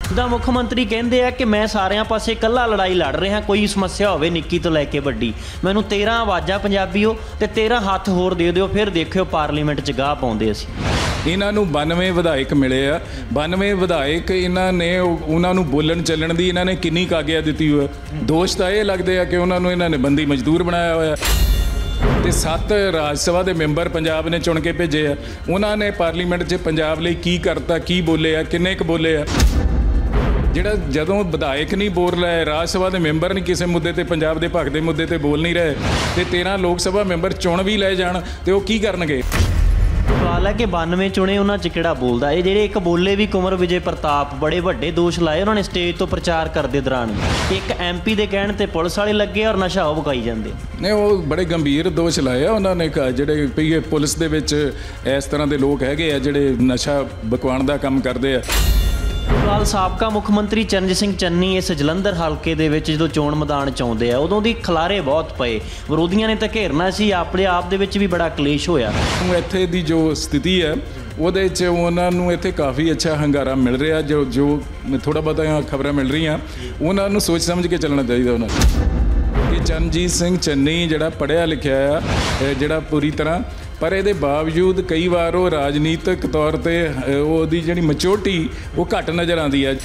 ਦਾ ਮੁੱਖ ਮੰਤਰੀ ਕਹਿੰਦੇ ਆ ਕਿ ਮੈਂ ਸਾਰਿਆਂ ਪਾਸੇ ਇਕੱਲਾ ਲੜਾਈ ਲੜ ਰਿਹਾ, ਕੋਈ ਸਮੱਸਿਆ ਹੋਵੇ ਨਿੱਕੀ ਤੋਂ ਲੈ ਕੇ ਵੱਡੀ, ਮੈਨੂੰ 13 ਆਵਾਜ਼ਾਂ ਪੰਜਾਬੀਓ ਤੇ 13 ਹੱਥ ਹੋਰ ਦੇ ਦਿਓ, ਫਿਰ ਦੇਖਿਓ ਪਾਰਲੀਮੈਂਟ 'ਚ ਗਾਹ ਪਾਉਂਦੇ ਅਸੀਂ। ਇਹਨਾਂ ਨੂੰ 92 ਵਿਧਾਇਕ ਮਿਲੇ ਆ। 92 ਵਿਧਾਇਕ ਇਹਨਾਂ ਨੇ ਉਹਨਾਂ ਨੂੰ ਬੋਲਣ ਚੱਲਣ ਦੀ ਇਹਨਾਂ ਨੇ ਕਿੰਨੀ ਕਾਗਿਆ ਦਿੱਤੀ ਹੋਇਆ। ਦੋਸ਼ ਤਾਂ ਇਹ ਲੱਗਦੇ ਆ ਕਿ ਉਹਨਾਂ ਨੂੰ ਇਹਨਾਂ ਨੇ ਬੰਦੀ ਮਜ਼ਦੂਰ ਬਣਾਇਆ ਹੋਇਆ ਤੇ 7 ਰਾਜ ਸਭਾ ਦੇ ਮੈਂਬਰ ਪੰਜਾਬ ਨੇ ਚੁਣ ਕੇ ਭੇਜੇ ਆ। ਉਹਨਾਂ ਨੇ ਪਾਰਲੀਮੈਂਟ 'ਚ ਪੰਜਾਬ ਲਈ ਕੀ ਕਰਤਾ, ਕੀ ਬੋਲੇ ਆ, ਕਿੰਨੇ ਕੁ ਬੋਲੇ ਆ। ਜਿਹੜਾ ਜਦੋਂ ਵਿਧਾਇਕ ਨਹੀਂ ਬੋਲ ਰਿਹਾ, ਰਾਜ ਸਭਾ ਦੇ ਮੈਂਬਰ ਨਹੀਂ ਕਿਸੇ ਮੁੱਦੇ ਤੇ, ਪੰਜਾਬ ਦੇ ਭੱਖ ਦੇ ਮੁੱਦੇ ਤੇ ਬੋਲ ਨਹੀਂ ਰਹੇ ਤੇ 13 ਲੋਕ ਸਭਾ ਮੈਂਬਰ ਚੁਣ ਵੀ ਲੈ ਜਾਣ ਤੇ ਉਹ ਕੀ ਕਰਨਗੇ। ਸਵਾਲ ਹੈ ਕਿ 92 ਚੁਣੇ ਉਹਨਾਂ 'ਚ ਕਿਹੜਾ ਬੋਲਦਾ। ਇਹ ਜਿਹੜੇ ਇੱਕ ਬੋਲੇ ਵੀ ਕੁੰਵਰ ਵਿਜੇ ਪ੍ਰਤਾਪ, ਬੜੇ ਵੱਡੇ ਦੋਸ਼ ਲਾਏ ਉਹਨਾਂ ਨੇ ਸਟੇਜ ਤੋਂ ਪ੍ਰਚਾਰ ਕਰਦੇ ਦੌਰਾਨ ਕਿ ਇੱਕ MP ਦੇ ਕਹਿਣ ਤੇ ਪੁਲਿਸ ਵਾਲੇ ਲੱਗੇ ਔਰ ਨਸ਼ਾ ਉਹ ਵਿਕਾਈ ਜਾਂਦੇ ਨੇ। ਉਹ ਬੜੇ ਗੰਭੀਰ ਦੋਸ਼ ਲਾਏ ਆ ਉਹਨਾਂ ਨੇ, ਜਿਹੜੇ ਵੀ ਪੁਲਿਸ ਦੇ ਵਿੱਚ ਇਸ ਤਰ੍ਹਾਂ ਦੇ ਲੋਕ ਹੈਗੇ ਆ ਜਿਹੜੇ ਨਸ਼ਾ ਵਿਕਵਾਉਣ ਦਾ ਕੰਮ ਕਰਦੇ ਆ। ਕੱਲ੍ਹ ਸਾਬਕਾ ਮੁੱਖ ਮੰਤਰੀ ਚਰਨਜੀਤ ਸਿੰਘ ਚੰਨੀ ਇਸ ਜਲੰਧਰ ਹਲਕੇ ਦੇ ਵਿੱਚ ਜਦੋਂ ਚੋਣ ਮੈਦਾਨ 'ਚ ਆਉਂਦੇ ਆ ਉਦੋਂ ਦੀ ਖਲਾਰੇ ਬਹੁਤ ਪਏ, ਵਿਰੋਧੀਆਂ ਨੇ ਤਾਂ ਘੇਰਨਾ ਸੀ, ਆਪਣੇ ਆਪ ਦੇ ਵਿੱਚ ਵੀ ਬੜਾ ਕਲੇਸ਼ ਹੋਇਆ। ਇੱਥੇ ਦੀ ਜੋ ਸਥਿਤੀ ਹੈ ਉਹਦੇ 'ਚ ਉਹਨਾਂ ਨੂੰ ਇੱਥੇ ਕਾਫੀ ਅੱਛਾ ਹੰਗਾਰਾ ਮਿਲ ਰਿਹਾ। ਜੋ ਥੋੜ੍ਹਾ ਬਹੁਤਾ ਖਬਰਾਂ ਮਿਲ ਰਹੀਆਂ, ਉਹਨਾਂ ਨੂੰ ਸੋਚ ਸਮਝ ਕੇ ਚੱਲਣਾ ਚਾਹੀਦਾ ਉਹਨਾਂ ਨੂੰ ਕਿ ਚਰਨਜੀਤ ਸਿੰਘ ਚੰਨੀ ਜਿਹੜਾ ਪੜ੍ਹਿਆ ਲਿਖਿਆ ਆ, ਜਿਹੜਾ ਪੂਰੀ ਤਰ੍ਹਾਂ, ਪਰ ਇਹਦੇ ਬਾਵਜੂਦ ਕਈ ਵਾਰ ਉਹ ਰਾਜਨੀਤਿਕ ਤੌਰ 'ਤੇ ਉਹਦੀ ਜਿਹੜੀ ਮੈਚੋਰਟੀ ਉਹ ਘੱਟ ਨਜ਼ਰ ਆਉਂਦੀ ਹੈ।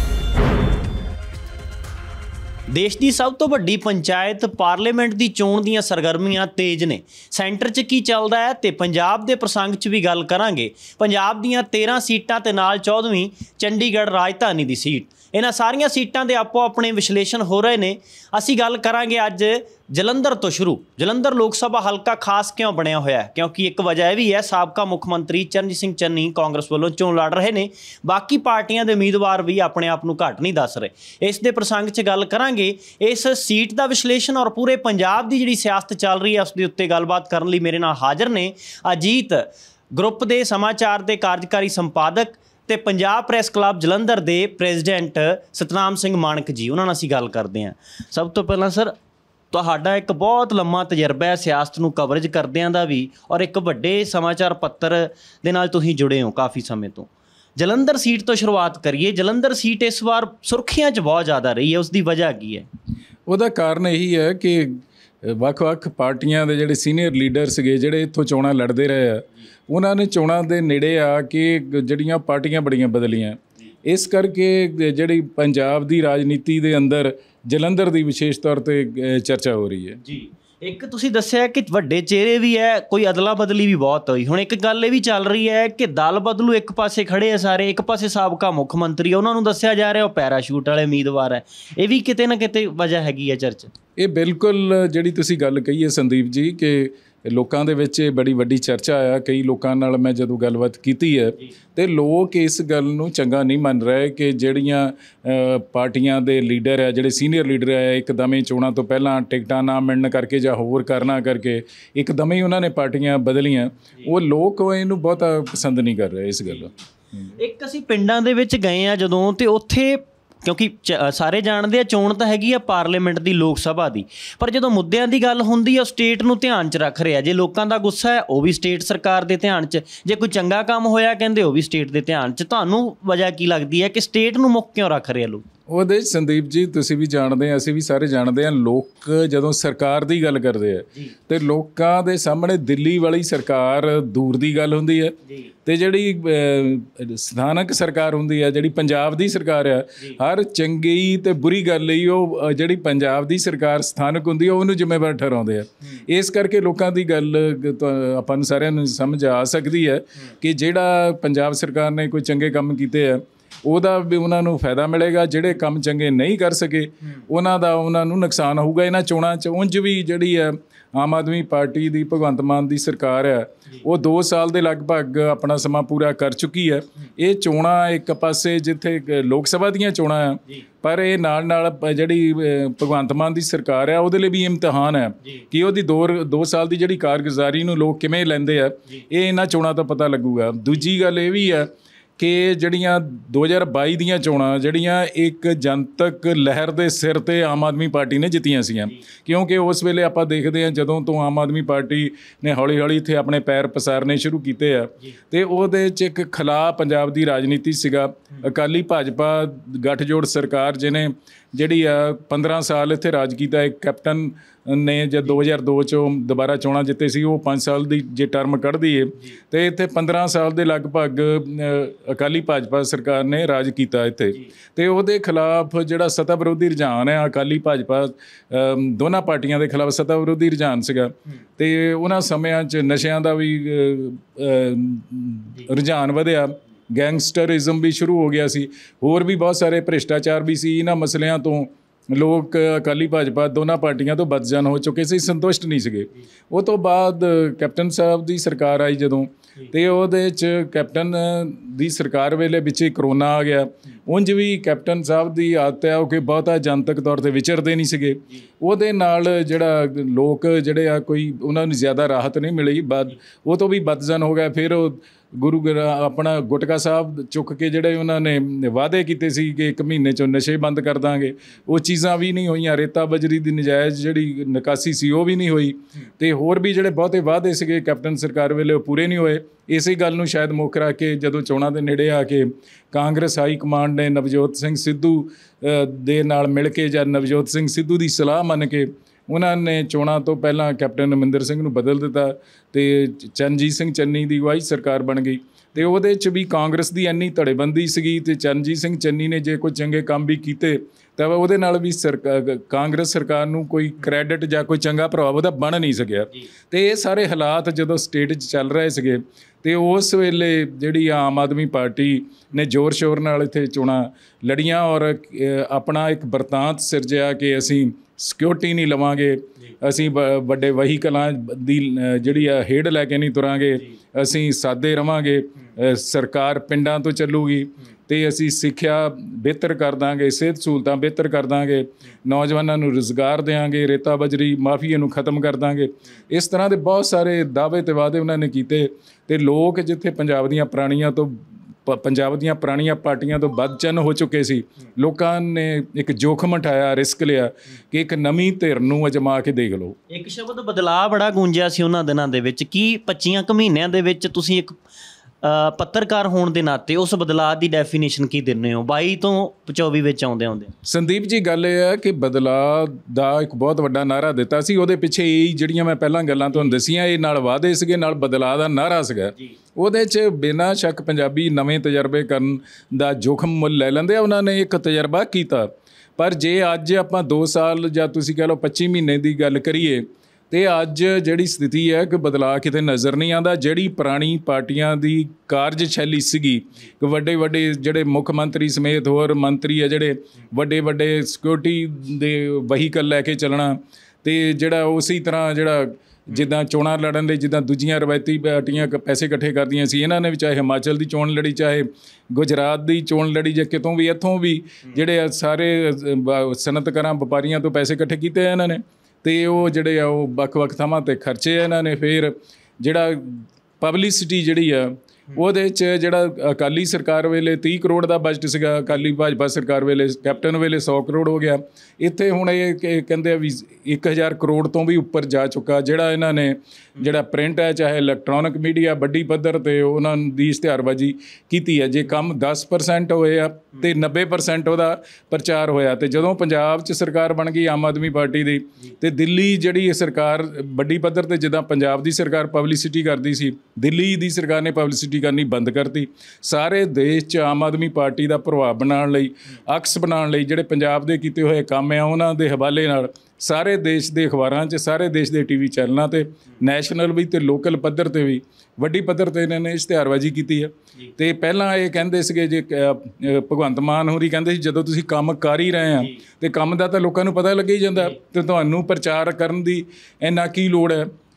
ਦੇਸ਼ ਦੀ ਸਭ ਤੋਂ ਵੱਡੀ ਪੰਚਾਇਤ ਪਾਰਲੀਮੈਂਟ ਦੀ ਚੋਣ ਦੀਆਂ ਸਰਗਰਮੀਆਂ ਤੇਜ਼ ਨੇ। ਸੈਂਟਰ 'ਚ ਕੀ ਚੱਲਦਾ ਹੈ ਤੇ ਪੰਜਾਬ ਦੇ ਪ੍ਰਸੰਗ 'ਚ ਵੀ ਗੱਲ ਕਰਾਂਗੇ। ਪੰਜਾਬ ਦੀਆਂ 13 ਸੀਟਾਂ ਤੇ ਨਾਲ 14ਵੀਂ ਚੰਡੀਗੜ੍ਹ ਰਾਜਧਾਨੀ ਦੀ ਸੀਟ, ਇਹਨਾਂ ਸਾਰੀਆਂ ਸੀਟਾਂ ਦੇ ਆਪੋ ਆਪਣੇ ਵਿਸ਼ਲੇਸ਼ਣ ਹੋ ਰਹੇ ਨੇ। ਅਸੀਂ ਗੱਲ ਕਰਾਂਗੇ ਅੱਜ ਜਲੰਧਰ ਤੋਂ ਸ਼ੁਰੂ। ਜਲੰਧਰ ਲੋਕ ਸਭਾ ਹਲਕਾ ਖਾਸ ਕਿਉਂ ਬਣਿਆ ਹੋਇਆ ਹੈ? ਕਿਉਂਕਿ ਇੱਕ ਵਜ੍ਹਾ ਇਹ ਵੀ ਹੈ, ਸਾਬਕਾ ਮੁੱਖ ਮੰਤਰੀ ਚਰਨਜੀਤ ਸਿੰਘ ਚੰਨੀ ਕਾਂਗਰਸ ਵੱਲੋਂ ਚੋਣ ਲੜ ਰਹੇ ਨੇ, ਬਾਕੀ ਪਾਰਟੀਆਂ ਦੇ ਉਮੀਦਵਾਰ ਵੀ ਆਪਣੇ ਆਪ ਨੂੰ ਘੱਟ ਨਹੀਂ ਦੱਸ ਰਹੇ। ਇਸ ਦੇ ਪ੍ਰਸੰਗ 'ਚ ਗੱਲ ਕਰਾਂਗੇ। ਇਸ ਸੀਟ ਦਾ ਵਿਸ਼ਲੇਸ਼ਣ ਔਰ ਪੂਰੇ ਪੰਜਾਬ ਦੀ ਜਿਹੜੀ ਸਿਆਸਤ ਚੱਲ ਰਹੀ ਹੈ ਉਸ ਦੇ ਉੱਤੇ ਗੱਲਬਾਤ ਕਰਨ ਲਈ ਮੇਰੇ ਨਾਲ ਹਾਜ਼ਰ ਨੇ ਅਜੀਤ ਗਰੁੱਪ ਦੇ ਸਮਾਚਾਰ ਦੇ ਕਾਰਜਕਾਰੀ ਸੰਪਾਦਕ ਤੇ ਪੰਜਾਬ ਪ੍ਰੈਸ ਕਲੱਬ ਜਲੰਧਰ ਦੇ ਪ੍ਰੈਜ਼ੀਡੈਂਟ ਸਤਨਾਮ ਸਿੰਘ ਮਾਣਕ ਜੀ। ਉਹਨਾਂ ਨਾਲ ਅਸੀਂ ਗੱਲ ਕਰਦੇ ਹਾਂ। ਸਭ ਤੋਂ ਪਹਿਲਾਂ ਸਰ, ਤੁਹਾਡਾ ਇੱਕ ਬਹੁਤ ਲੰਮਾ ਤਜਰਬਾ ਹੈ ਸਿਆਸਤ ਨੂੰ ਕਵਰੇਜ ਕਰਦਿਆਂ ਦਾ ਵੀ, ਔਰ ਇੱਕ ਵੱਡੇ ਸਮਾਚਾਰ ਪੱਤਰ ਦੇ ਨਾਲ ਤੁਸੀਂ ਜੁੜੇ ਹੋ ਕਾਫੀ ਸਮੇਂ ਤੋਂ। ਜਲੰਧਰ ਸੀਟ ਤੋਂ ਸ਼ੁਰੂਆਤ ਕਰੀਏ। ਜਲੰਧਰ ਸੀਟ ਇਸ ਵਾਰ ਸੁਰਖੀਆਂ 'ਚ ਬਹੁਤ ਜ਼ਿਆਦਾ ਰਹੀ ਹੈ, ਉਸ ਦੀ ਵਜ੍ਹਾ ਕੀ ਹੈ? ਉਹਦਾ ਕਾਰਨ ਇਹੀ ਹੈ ਕਿ ਵੱਖ-ਵੱਖ ਪਾਰਟੀਆਂ ਦੇ ਜਿਹੜੇ ਸੀਨੀਅਰ ਲੀਡਰ ਸੀਗੇ, ਜਿਹੜੇ ਇੱਥੋਂ ਚੋਣਾਂ ਲੜਦੇ ਰਹੇ ਆ, ਉਹਨਾਂ ਨੇ ਚੋਣਾਂ ਦੇ ਨੇੜੇ ਆ ਕੇ ਜਿਹੜੀਆਂ ਪਾਰਟੀਆਂ ਬੜੀਆਂ ਬਦਲੀਆਂ। ਇਸ ਕਰਕੇ ਜਿਹੜੀ ਪੰਜਾਬ ਦੀ ਰਾਜਨੀਤੀ ਦੇ ਅੰਦਰ ਜਲੰਧਰ ਦੀ ਵਿਸ਼ੇਸ਼ ਤੌਰ 'ਤੇ ਚਰਚਾ ਹੋ ਰਹੀ ਹੈ। ਜੀ, ਇੱਕ ਤੁਸੀਂ ਦੱਸਿਆ ਕਿ ਵੱਡੇ ਚਿਹਰੇ ਵੀ ਹੈ, ਕੋਈ ਅਦਲਾ ਬਦਲੀ ਵੀ ਬਹੁਤ ਹੋਈ। ਹੁਣ ਇੱਕ ਗੱਲ ਇਹ ਵੀ ਚੱਲ ਰਹੀ ਹੈ ਕਿ ਦਲ ਬਦਲੂ ਇੱਕ ਪਾਸੇ ਖੜੇ ਆ ਸਾਰੇ, ਇੱਕ ਪਾਸੇ ਸਾਬਕਾ ਮੁੱਖ ਮੰਤਰੀ, ਉਹਨਾਂ ਨੂੰ ਦੱਸਿਆ ਜਾ ਰਿਹਾ ਉਹ ਪੈਰਾਸ਼ੂਟ ਵਾਲੇ ਉਮੀਦਵਾਰ ਹੈ। ਇਹ ਵੀ ਕਿਤੇ ਨਾ ਕਿਤੇ ਵਜ੍ਹਾ ਹੈਗੀ ਹੈ ਚਰਚਾ। ਇਹ ਬਿਲਕੁਲ ਜਿਹੜੀ ਤੁਸੀਂ ਗੱਲ ਕਹੀ ਹੈ ਸੰਦੀਪ ਜੀ, ਕਿ ਲੋਕਾਂ ਦੇ ਵਿੱਚ ਇਹ ਬੜੀ ਵੱਡੀ ਚਰਚਾ ਆ। ਕਈ ਲੋਕਾਂ ਨਾਲ ਮੈਂ ਜਦੋਂ ਗੱਲਬਾਤ ਕੀਤੀ ਹੈ ਤੇ ਲੋਕ ਇਸ ਗੱਲ ਨੂੰ ਚੰਗਾ ਨਹੀਂ ਮੰਨ ਰਹੇ ਕਿ ਜਿਹੜੀਆਂ ਪਾਰਟੀਆਂ ਦੇ ਲੀਡਰ ਆ, ਜਿਹੜੇ ਸੀਨੀਅਰ ਲੀਡਰ ਆ, ਇੱਕਦਮ ਹੀ ਚੋਣਾਂ ਤੋਂ ਪਹਿਲਾਂ ਟਿਕਟਾਂ ਨਾ ਮਿਲਣ ਕਰਕੇ ਜਾਂ ਹੋਰ ਕਾਰਨਾਂ ਕਰਕੇ ਇੱਕਦਮ ਹੀ ਉਹਨਾਂ ਨੇ ਪਾਰਟੀਆਂ ਬਦਲੀਆਂ। ਉਹ ਲੋਕ ਇਹਨੂੰ ਬਹੁਤਾ ਪਸੰਦ ਨਹੀਂ ਕਰ ਰਹੇ ਇਸ ਗੱਲ। ਇੱਕ ਅਸੀਂ ਪਿੰਡਾਂ ਦੇ ਵਿੱਚ ਗਏ ਆ ਜਦੋਂ, ਤੇ ਉੱਥੇ ਕਿਉਂਕਿ ਸਾਰੇ ਜਾਣਦੇ ਆ ਚੋਣ ਤਾਂ ਹੈਗੀ ਆ ਪਾਰਲੀਮੈਂਟ ਦੀ, ਲੋਕ ਸਭਾ ਦੀ, ਪਰ ਜਦੋਂ ਮੁੱਦਿਆਂ ਦੀ ਗੱਲ ਹੁੰਦੀ ਆ ਉਹ ਸਟੇਟ ਨੂੰ ਧਿਆਨ 'ਚ ਰੱਖ ਰਿਹਾ। ਜੇ ਲੋਕਾਂ ਦਾ ਗੁੱਸਾ ਹੈ ਉਹ ਵੀ ਸਟੇਟ ਸਰਕਾਰ ਦੇ ਧਿਆਨ 'ਚ, ਜੇ ਕੋਈ ਚੰਗਾ ਕੰਮ ਹੋਇਆ ਕਹਿੰਦੇ ਉਹ ਵੀ ਸਟੇਟ ਦੇ ਧਿਆਨ 'ਚ। ਤੁਹਾਨੂੰ ਵਜ੍ਹਾ ਕੀ ਲੱਗਦੀ ਹੈ ਕਿ ਸਟੇਟ ਨੂੰ ਮੁੱਖ ਕਿਉਂ ਰੱਖ ਰਹੇ ਲੋਕ? ਉਹਦੇ ਸੰਦੀਪ ਜੀ ਤੁਸੀਂ ਵੀ ਜਾਣਦੇ ਆ, ਅਸੀਂ ਵੀ ਸਾਰੇ ਜਾਣਦੇ ਹਾਂ, ਲੋਕ ਜਦੋਂ ਸਰਕਾਰ ਦੀ ਗੱਲ ਕਰਦੇ ਆ ਤੇ ਲੋਕਾਂ ਦੇ ਸਾਹਮਣੇ ਦਿੱਲੀ ਵਾਲੀ ਸਰਕਾਰ ਦੂਰ ਦੀ ਗੱਲ ਹੁੰਦੀ ਹੈ ਤੇ ਜਿਹੜੀ ਸਥਾਨਕ ਸਰਕਾਰ ਹੁੰਦੀ ਹੈ, ਜਿਹੜੀ ਪੰਜਾਬ ਦੀ ਸਰਕਾਰ ਆ, ਹਰ ਚੰਗੀ ਤੇ ਬੁਰੀ ਗੱਲ ਲਈ ਉਹ ਜਿਹੜੀ ਪੰਜਾਬ ਦੀ ਸਰਕਾਰ ਸਥਾਨਕ ਹੁੰਦੀ ਹੈ ਉਹਨੂੰ ਜ਼ਿੰਮੇਵਾਰ ਠਹਿਰਾਉਂਦੇ ਆ। ਇਸ ਕਰਕੇ ਲੋਕਾਂ ਦੀ ਗੱਲ ਆਪਾਂ ਨੂੰ ਸਾਰਿਆਂ ਨੂੰ ਸਮਝ ਆ ਸਕਦੀ ਹੈ ਕਿ ਜਿਹੜਾ ਪੰਜਾਬ ਸਰਕਾਰ ਨੇ ਕੋਈ ਚੰਗੇ ਕੰਮ ਕੀਤੇ ਆ ਉਹਦਾ ਵੀ ਉਹਨਾਂ ਨੂੰ ਫਾਇਦਾ ਮਿਲੇਗਾ, ਜਿਹੜੇ ਕੰਮ ਚੰਗੇ ਨਹੀਂ ਕਰ ਸਕੇ ਉਹਨਾਂ ਨੂੰ ਨੁਕਸਾਨ ਹੋਊਗਾ। ਇਹਨਾਂ ਚੋਣਾਂ 'ਚ ਉਂਝ ਵੀ ਜਿਹੜੀ ਹੈ ਆਮ ਆਦਮੀ ਪਾਰਟੀ ਦੀ ਭਗਵੰਤ ਮਾਨ ਦੀ ਸਰਕਾਰ ਹੈ, ਉਹ 2 ਸਾਲ ਦੇ ਲਗਭਗ ਆਪਣਾ ਸਮਾਂ ਪੂਰਾ ਕਰ ਚੁੱਕੀ ਹੈ। ਇਹ ਚੋਣਾਂ ਇੱਕ ਪਾਸੇ ਜਿੱਥੇ ਲੋਕ ਸਭਾ ਦੀਆਂ ਚੋਣਾਂ ਆ, ਪਰ ਇਹ ਨਾਲ ਜਿਹੜੀ ਭਗਵੰਤ ਮਾਨ ਦੀ ਸਰਕਾਰ ਹੈ ਉਹਦੇ ਲਈ ਵੀ ਇਮਤਿਹਾਨ ਹੈ ਕਿ ਉਹਦੀ 2 ਸਾਲ ਦੀ ਜਿਹੜੀ ਕਾਰਗੁਜ਼ਾਰੀ ਨੂੰ ਲੋਕ ਕਿਵੇਂ ਲੈਂਦੇ ਆ। ਇਹ ਇਹਨਾਂ ਚੋਣਾਂ ਤੋਂ ਪਤਾ ਲੱਗੂਗਾ। ਦੂਜੀ ਗੱਲ ਇਹ ਵੀ ਹੈ ਕਿ ਜਿਹੜੀਆਂ 2022 ਦੀਆਂ ਚੋਣਾਂ ਜਿਹੜੀਆਂ ਇੱਕ ਜਨਤਕ ਲਹਿਰ ਦੇ ਸਿਰ ਤੇ ਆਮ ਆਦਮੀ ਪਾਰਟੀ ਨੇ ਜਿੱਤੀਆਂ ਸੀਗੀਆਂ, ਕਿਉਂਕਿ ਉਸ ਵੇਲੇ ਆਪਾਂ ਦੇਖਦੇ ਹਾਂ ਜਦੋਂ ਤੋਂ ਆਮ ਆਦਮੀ ਪਾਰਟੀ ਨੇ ਹੌਲੀ ਹੌਲੀ ਇੱਥੇ ਆਪਣੇ ਪੈਰ ਪਸਾਰਨੇ ਸ਼ੁਰੂ ਕੀਤੇ ਆ, ਤੇ ਉਹਦੇ 'ਚ ਇੱਕ ਖਿਲਾਫ ਪੰਜਾਬ ਦੀ ਰਾਜਨੀਤੀ ਸੀਗਾ। ਅਕਾਲੀ ਭਾਜਪਾ ਗੱਠਜੋੜ ਸਰਕਾਰ ਜਿਹਨੇ ਜਿਹੜੀ ਆ 15 ਸਾਲ ਇੱਥੇ ਰਾਜ ਕੀਤਾ, ਇੱਕ ਕੈਪਟਨ ਨੇ ਜਦ 2002 ਚੋਂ ਦੁਬਾਰਾ ਚੋਣਾਂ ਜਿੱਤੇ ਸੀ, ਉਹ 5 ਸਾਲ ਦੀ ਜੇ ਟਰਮ ਕੱਢਦੀ ਏ, ਤੇ ਇੱਥੇ 15 ਸਾਲ ਦੇ ਲਗਭਗ ਅਕਾਲੀ ਭਾਜਪਾ ਸਰਕਾਰ ਨੇ ਰਾਜ ਕੀਤਾ ਇੱਥੇ। ਤੇ ਉਹਦੇ ਖਿਲਾਫ ਜਿਹੜਾ ਸੱਤਾ ਵਿਰੋਧੀ ਰੁਝਾਨ ਹੈ, ਅਕਾਲੀ ਭਾਜਪਾ ਦੋਨਾਂ ਪਾਰਟੀਆਂ ਦੇ ਖਿਲਾਫ ਸੱਤਾ ਵਿਰੋਧੀ ਰੁਝਾਨ ਸੀਗਾ। ਤੇ ਉਹਨਾਂ ਸਮਿਆਂ 'ਚ ਨਸ਼ਿਆਂ ਦਾ ਵੀ ਰੁਝਾਨ ਵਧਿਆ, ਗੈਂਗਸਟਰਿਜ਼ਮ ਵੀ ਸ਼ੁਰੂ ਹੋ ਗਿਆ ਸੀ, ਹੋਰ ਵੀ ਬਹੁਤ ਸਾਰੇ ਭ੍ਰਿਸ਼ਟਾਚਾਰ ਵੀ ਸੀ। ਇਹਨਾਂ ਮਸਲਿਆਂ ਤੋਂ ਲੋਕ ਅਕਾਲੀ ਭਾਜਪਾ ਦੋਨਾਂ ਪਾਰਟੀਆਂ ਤੋਂ ਬਦਜਨ ਹੋ ਚੁੱਕੇ ਸੀ, ਸੰਤੁਸ਼ਟ ਨਹੀਂ ਸੀਗੇ। ਉਹ ਤੋਂ ਬਾਅਦ ਕੈਪਟਨ ਸਾਹਿਬ ਦੀ ਸਰਕਾਰ ਆਈ ਜਦੋਂ, ਤੇ ਉਹਦੇ 'ਚ ਕੈਪਟਨ ਦੀ ਸਰਕਾਰ ਵੇਲੇ ਵਿੱਚ ਹੀ ਕਰੋਨਾ ਆ ਗਿਆ। ਉਂਝ ਵੀ ਕੈਪਟਨ ਸਾਹਿਬ ਦੀ ਆਦਤ ਹੈ ਉਹ ਕਿ ਬਹੁਤਾ ਜਨਤਕ ਤੌਰ 'ਤੇ ਵਿਚਰਦੇ ਨਹੀਂ ਸੀਗੇ। ਉਹਦੇ ਨਾਲ ਜਿਹੜਾ ਲੋਕ ਜਿਹੜੇ ਆ ਕੋਈ ਉਹਨਾਂ ਨੂੰ ਜ਼ਿਆਦਾ ਰਾਹਤ ਨਹੀਂ ਮਿਲੀ, ਉਹ ਤੋਂ ਵੀ ਬਦਜਨ ਹੋ ਗਿਆ। ਫਿਰ ਉਹ ਆਪਣਾ ਗੁਟਕਾ ਸਾਹਿਬ ਚੁੱਕ ਕੇ ਜਿਹੜੇ ਉਹਨਾਂ ਨੇ ਵਾਅਦੇ ਕੀਤੇ ਸੀ ਕਿ 1 ਮਹੀਨੇ 'ਚੋਂ ਨਸ਼ੇ ਬੰਦ ਕਰ ਦਾਂਗੇ, ਉਹ ਚੀਜ਼ਾਂ ਵੀ ਨਹੀਂ ਹੋਈਆਂ। ਰੇਤਾ ਬਜਰੀ ਦੀ ਨਜਾਇਜ਼ ਜਿਹੜੀ ਨਿਕਾਸੀ ਸੀ ਉਹ ਵੀ ਨਹੀਂ ਹੋਈ, ਤੇ ਹੋਰ ਵੀ ਜਿਹੜੇ ਬਹੁਤੇ ਵਾਅਦੇ ਸੀਗੇ ਕੈਪਟਨ ਸਰਕਾਰ ਵੇਲੇ ਉਹ ਪੂਰੇ ਨਹੀਂ ਹੋਏ। ਇਸੇ ਗੱਲ ਨੂੰ ਸ਼ਾਇਦ ਮੁੱਖ ਰੱਖ ਕੇ ਜਦੋਂ ਚੋਣਾਂ ਦੇ ਨੇੜੇ ਆ ਕੇ ਕਾਂਗਰਸ ਹਾਈ ਕਮਾਂਡ ਨੇ ਨਵਜੋਤ ਸਿੰਘ ਸਿੱਧੂ ਦੇ ਨਾਲ ਮਿਲ ਕੇ ਜਾਂ ਨਵਜੋਤ ਸਿੰਘ ਸਿੱਧੂ ਦੀ ਸਲਾਹ ਮੰਨ ਕੇ ਉਹਨਾਂ ਨੇ ਚੋਣਾਂ ਤੋਂ ਪਹਿਲਾਂ ਕੈਪਟਨ ਅਮਰਿੰਦਰ ਸਿੰਘ ਨੂੰ ਬਦਲ ਦਿੱਤਾ, ਤੇ ਚਰਨਜੀਤ ਸਿੰਘ ਚੰਨੀ ਦੀ ਅਗਵਾਈ ਸਰਕਾਰ ਬਣ ਗਈ। ਤੇ ਉਹਦੇ 'ਚ ਵੀ ਕਾਂਗਰਸ ਦੀ ਇੰਨੀ ਧੜੇਬੰਦੀ ਸੀਗੀ, ਤੇ ਚਰਨਜੀਤ ਸਿੰਘ ਚੰਨੀ ਨੇ ਜੇ ਕੋਈ ਚੰਗੇ ਕੰਮ ਵੀ ਕੀਤੇ ਤਾਂ ਉਹਦੇ ਨਾਲ ਵੀ ਕਾਂਗਰਸ ਸਰਕਾਰ ਨੂੰ ਕੋਈ ਕ੍ਰੈਡਿਟ ਜਾਂ ਕੋਈ ਚੰਗਾ ਪ੍ਰਭਾਵ ਉਹਦਾ ਬਣ ਨਹੀਂ ਸਕਿਆ। ਤੇ ਇਹ ਸਾਰੇ ਹਾਲਾਤ ਜਦੋਂ ਸਟੇਟ 'ਚ ਚੱਲ ਰਹੇ ਸੀਗੇ, ਤੇ ਉਸ ਵੇਲੇ ਜਿਹੜੀ ਆਮ ਆਦਮੀ ਪਾਰਟੀ ਨੇ ਜ਼ੋਰ ਸ਼ੋਰ ਨਾਲ ਇੱਥੇ ਚੋਣਾਂ ਲੜੀਆਂ, ਔਰ ਆਪਣਾ ਇੱਕ ਬਰਤਾਂਤ ਸਿਰਜਿਆ ਕਿ ਅਸੀਂ ਸਿਕਿਉਰਿਟੀ ਨਹੀਂ ਲਵਾਂਗੇ, ਅਸੀਂ ਵੱਡੇ ਵਹੀਕਲਾਂ ਦੀ ਜਿਹੜੀ ਆ ਹੇਡ ਲੈ ਕੇ ਨਹੀਂ ਤੁਰਾਂਗੇ, ਅਸੀਂ ਸਾਦੇ ਰਵਾਂਗੇ, ਸਰਕਾਰ ਪਿੰਡਾਂ ਤੋਂ ਚੱਲੂਗੀ, ਤੇ ਅਸੀਂ ਸਿੱਖਿਆ ਬਿਹਤਰ ਕਰ ਦਾਂਗੇ, ਸਿਹਤ ਸਹੂਲਤਾਂ ਬਿਹਤਰ ਕਰ ਦਾਂਗੇ, ਨੌਜਵਾਨਾਂ ਨੂੰ ਰੁਜ਼ਗਾਰ ਦਿਆਂਗੇ, ਰੇਤਾ ਬਜਰੀ ਮਾਫੀਏ ਨੂੰ ਖ਼ਤਮ ਕਰ ਦਾਂਗੇ। ਇਸ ਤਰ੍ਹਾਂ ਦੇ ਬਹੁਤ ਸਾਰੇ ਦਾਅਵੇ ਤੇ ਵਾਅਦੇ ਉਹਨਾਂ ਨੇ ਕੀਤੇ, ਤੇ ਲੋਕ ਜਿੱਥੇ ਪੰਜਾਬ ਦੀਆਂ ਪੁਰਾਣੀਆਂ ਪਾਰਟੀਆਂ ਤੋਂ ਬਦਚੈਨ ਹੋ ਚੁੱਕੇ ਸੀ, ਲੋਕਾਂ ਨੇ ਇੱਕ ਜੋਖਮ ਉਠਾਇਆ, ਰਿਸਕ ਲਿਆ ਕਿ ਇੱਕ ਨਵੀਂ ਧਿਰ ਨੂੰ ਅਜਮਾ ਕੇ ਦੇਖ ਲਓ। ਇੱਕ ਸ਼ਬਦ ਬਦਲਾਅ ਬੜਾ ਗੂੰਜਿਆ ਸੀ ਉਹਨਾਂ ਦਿਨਾਂ ਦੇ ਵਿੱਚ। ਕੀ 25 ਕੁ ਮਹੀਨਿਆਂ ਦੇ ਵਿੱਚ ਤੁਸੀਂ ਇੱਕ ਪੱਤਰਕਾਰ ਹੋਣ ਦੇ ਨਾਤੇ ਉਸ ਬਦਲਾਅ ਦੀ ਡੈਫੀਨੇਸ਼ਨ ਕੀ ਦਿੰਦੇ ਹੋ 22 ਤੋਂ 24 ਵਿੱਚ ਆਉਂਦੇ? ਸੰਦੀਪ ਜੀ, ਗੱਲ ਇਹ ਹੈ ਕਿ ਬਦਲਾਅ ਦਾ ਇੱਕ ਬਹੁਤ ਵੱਡਾ ਨਾਅਰਾ ਦਿੱਤਾ ਸੀ। ਉਹਦੇ ਪਿੱਛੇ ਇਹ ਜਿਹੜੀਆਂ ਮੈਂ ਪਹਿਲਾਂ ਗੱਲਾਂ ਤੁਹਾਨੂੰ ਦੱਸੀਆਂ, ਇਹ ਨਾਲ ਵਾਅਦੇ ਸੀਗੇ, ਨਾਲ ਬਦਲਾਅ ਦਾ ਨਾਅਰਾ ਸੀਗਾ। ਉਹਦੇ 'ਚ ਬਿਨਾਂ ਸ਼ੱਕ ਪੰਜਾਬੀ ਨਵੇਂ ਤਜਰਬੇ ਕਰਨ ਦਾ ਜੋਖਮ ਮੁੱਲ ਲੈ ਲੈਂਦੇ ਆ। ਉਹਨਾਂ ਨੇ ਇੱਕ ਤਜਰਬਾ ਕੀਤਾ, ਪਰ ਜੇ ਅੱਜ ਆਪਾਂ 2 ਸਾਲ ਜਾਂ ਤੁਸੀਂ ਕਹਿ ਲਓ 25 ਮਹੀਨੇ ਦੀ ਗੱਲ ਕਰੀਏ, ਤੇ ਅੱਜ ਜਿਹੜੀ ਸਥਿਤੀ ਹੈ ਕਿ ਬਦਲਾਅ ਕਿਤੇ ਨਜ਼ਰ ਨਹੀਂ ਆਉਂਦਾ। ਜਿਹੜੀ ਪੁਰਾਣੀ ਪਾਰਟੀਆਂ ਦੀ ਕਾਰਜਸ਼ੈਲੀ ਸੀਗੀ ਕਿ ਵੱਡੇ ਜਿਹੜੇ ਮੁੱਖ ਮੰਤਰੀ ਸਮੇਤ ਹੋਰ ਮੰਤਰੀ ਆ ਜਿਹੜੇ ਵੱਡੇ ਸਿਕਿਉਰਿਟੀ ਦੇ ਵਹੀਕਲ ਲੈ ਕੇ ਚੱਲਣਾ, ਤੇ ਜਿਹੜਾ ਉਸੇ ਤਰ੍ਹਾਂ ਜਿਹੜਾ ਜਿੱਦਾਂ ਚੋਣਾਂ ਲੜਨ ਲਈ ਜਿੱਦਾਂ ਦੂਜੀਆਂ ਰਵਾਇਤੀ ਪਾਰਟੀਆਂ ਪੈਸੇ ਇਕੱਠੇ ਕਰਦੀਆਂ ਸੀ, ਇਹਨਾਂ ਨੇ ਵੀ ਚਾਹੇ ਹਿਮਾਚਲ ਦੀ ਚੋਣ ਲੜੀ, ਚਾਹੇ ਗੁਜਰਾਤ ਦੀ ਚੋਣ ਲੜੀ, ਜਾਂ ਕਿਤੋਂ ਵੀ ਇੱਥੋਂ ਵੀ ਜਿਹੜੇ ਸਾਰੇ ਸਨਅਤਕਾਰਾਂ ਵਪਾਰੀਆਂ ਤੋਂ ਪੈਸੇ ਇਕੱਠੇ ਕੀਤੇ ਆ ਇਹਨਾਂ ਨੇ, ਤੇ ਉਹ ਜਿਹੜੇ ਆ ਉਹ ਵੱਖ-ਵੱਖ ਥਾਵਾਂ 'ਤੇ ਖਰਚੇ ਆ ਇਹਨਾਂ ਨੇ। ਫਿਰ ਜਿਹੜਾ ਪਬਲਿਸਿਟੀ ਜਿਹੜੀ ਆ ਉਹਦੇ 'ਚ ਜਿਹੜਾ ਅਕਾਲੀ ਸਰਕਾਰ ਵੇਲੇ 30 ਕਰੋੜ ਦਾ ਬਜਟ ਸੀਗਾ, ਅਕਾਲੀ ਭਾਜਪਾ ਸਰਕਾਰ ਵੇਲੇ ਕੈਪਟਨ ਵੇਲੇ 100 ਕਰੋੜ ਹੋ ਗਿਆ। ਇੱਥੇ ਹੁਣ ਇਹ ਕਹਿੰਦੇ ਆ ਵੀ 1000 ਕਰੋੜ ਤੋਂ ਵੀ ਉੱਪਰ ਜਾ ਚੁੱਕਾ। ਜਿਹੜਾ ਇਹਨਾਂ ਨੇ ਜਿਹੜਾ ਪ੍ਰਿੰਟ ਹੈ ਚਾਹੇ ਇਲੈਕਟ੍ਰੋਨਿਕ ਮੀਡੀਆ ਵੱਡੀ ਪੱਧਰ 'ਤੇ ਉਹਨਾਂ ਦੀ ਇਸ਼ਤਿਹਾਰਬਾਜ਼ੀ ਕੀਤੀ ਹੈ। ਜੇ ਕੰਮ 10% ਹੋਏ ਆ ਤੇ 90% ਉਹਦਾ ਪ੍ਰਚਾਰ ਹੋਇਆ। ਤੇ ਜਦੋਂ ਪੰਜਾਬ 'ਚ ਸਰਕਾਰ ਬਣ ਗਈ ਆਮ ਆਦਮੀ ਪਾਰਟੀ ਦੀ, ਤੇ ਦਿੱਲੀ ਜਿਹੜੀ ਸਰਕਾਰ ਵੱਡੀ ਪੱਧਰ 'ਤੇ ਜਿੱਦਾਂ ਪੰਜਾਬ ਦੀ ਸਰਕਾਰ ਪਬਲਿਸਿਟੀ ਕਰਦੀ ਸੀ, ਦਿੱਲੀ ਦੀ ਸਰਕਾਰ ਨੇ ਪਬਲਿਸਿਟੀ ਕਰਨੀ ਬੰਦ ਕਰਤੀ। ਸਾਰੇ ਦੇਸ਼ 'ਚ ਆਮ ਆਦਮੀ ਪਾਰਟੀ ਦਾ ਪ੍ਰਭਾਵ ਬਣਾਉਣ ਲਈ, ਅਕਸ ਬਣਾਉਣ ਲਈ ਜਿਹੜੇ ਪੰਜਾਬ ਦੇ ਕੀਤੇ ਹੋਏ ਕੰਮ ਆ ਉਹਨਾਂ ਦੇ ਹਵਾਲੇ ਨਾਲ ਸਾਰੇ ਦੇਸ਼ ਦੇ ਅਖਬਾਰਾਂ 'ਚ, ਸਾਰੇ ਦੇਸ਼ ਦੇ TV ਚੈਨਲਾਂ 'ਤੇ, ਨੈਸ਼ਨਲ ਵੀ ਅਤੇ ਲੋਕਲ ਪੱਧਰ 'ਤੇ ਵੀ ਵੱਡੀ ਪੱਧਰ 'ਤੇ ਇਹਨਾਂ ਨੇ ਇਸ਼ਤਿਹਾਰਬਾਜ਼ੀ ਕੀਤੀ ਹੈ। ਅਤੇ ਪਹਿਲਾਂ ਇਹ ਕਹਿੰਦੇ ਸੀਗੇ, ਜੇ ਭਗਵੰਤ ਮਾਨ ਹੋਰੀ ਕਹਿੰਦੇ ਸੀ ਜਦੋਂ ਤੁਸੀਂ ਕੰਮ ਕਰ ਹੀ ਰਹੇ ਆ ਅਤੇ ਕੰਮ ਦਾ ਤਾਂ ਲੋਕਾਂ ਨੂੰ ਪਤਾ ਲੱਗ ਹੀ ਜਾਂਦਾ, ਅਤੇ ਤੁਹਾਨੂੰ ਪ੍ਰਚਾਰ ਕਰਨ ਦੀ ਇੰਨਾ ਕੀ ਲੋੜ ਹੈ।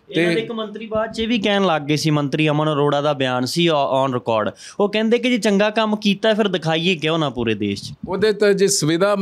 ਇਹਨਾਂ ਦੇ ਇੱਕ ਮੰਤਰੀ ਬਾਅਦ 'ਚ ਇਹ ਵੀ ਕਹਿਣ ਲੱਗ ਗਏ ਸੀ, ਮੰਤਰੀ ਅਮਨ ਅਰੋੜਾ ਦਾ ਬਿਆਨ ਸੀ ਔਨ ਰਿਕਾਰਡ, ਉਹ ਕਹਿੰਦੇ ਕਿ ਜੇ ਚੰਗਾ ਕੰਮ ਕੀਤਾ ਫਿਰ ਦਿਖਾਈਏ ਕਿਉਂ ਨਾ ਪੂਰੇ ਦੇਸ਼ 'ਚ। ਉਹਦੇ ਤਾਂ ਜੇ ਸੁਵਿਧਾ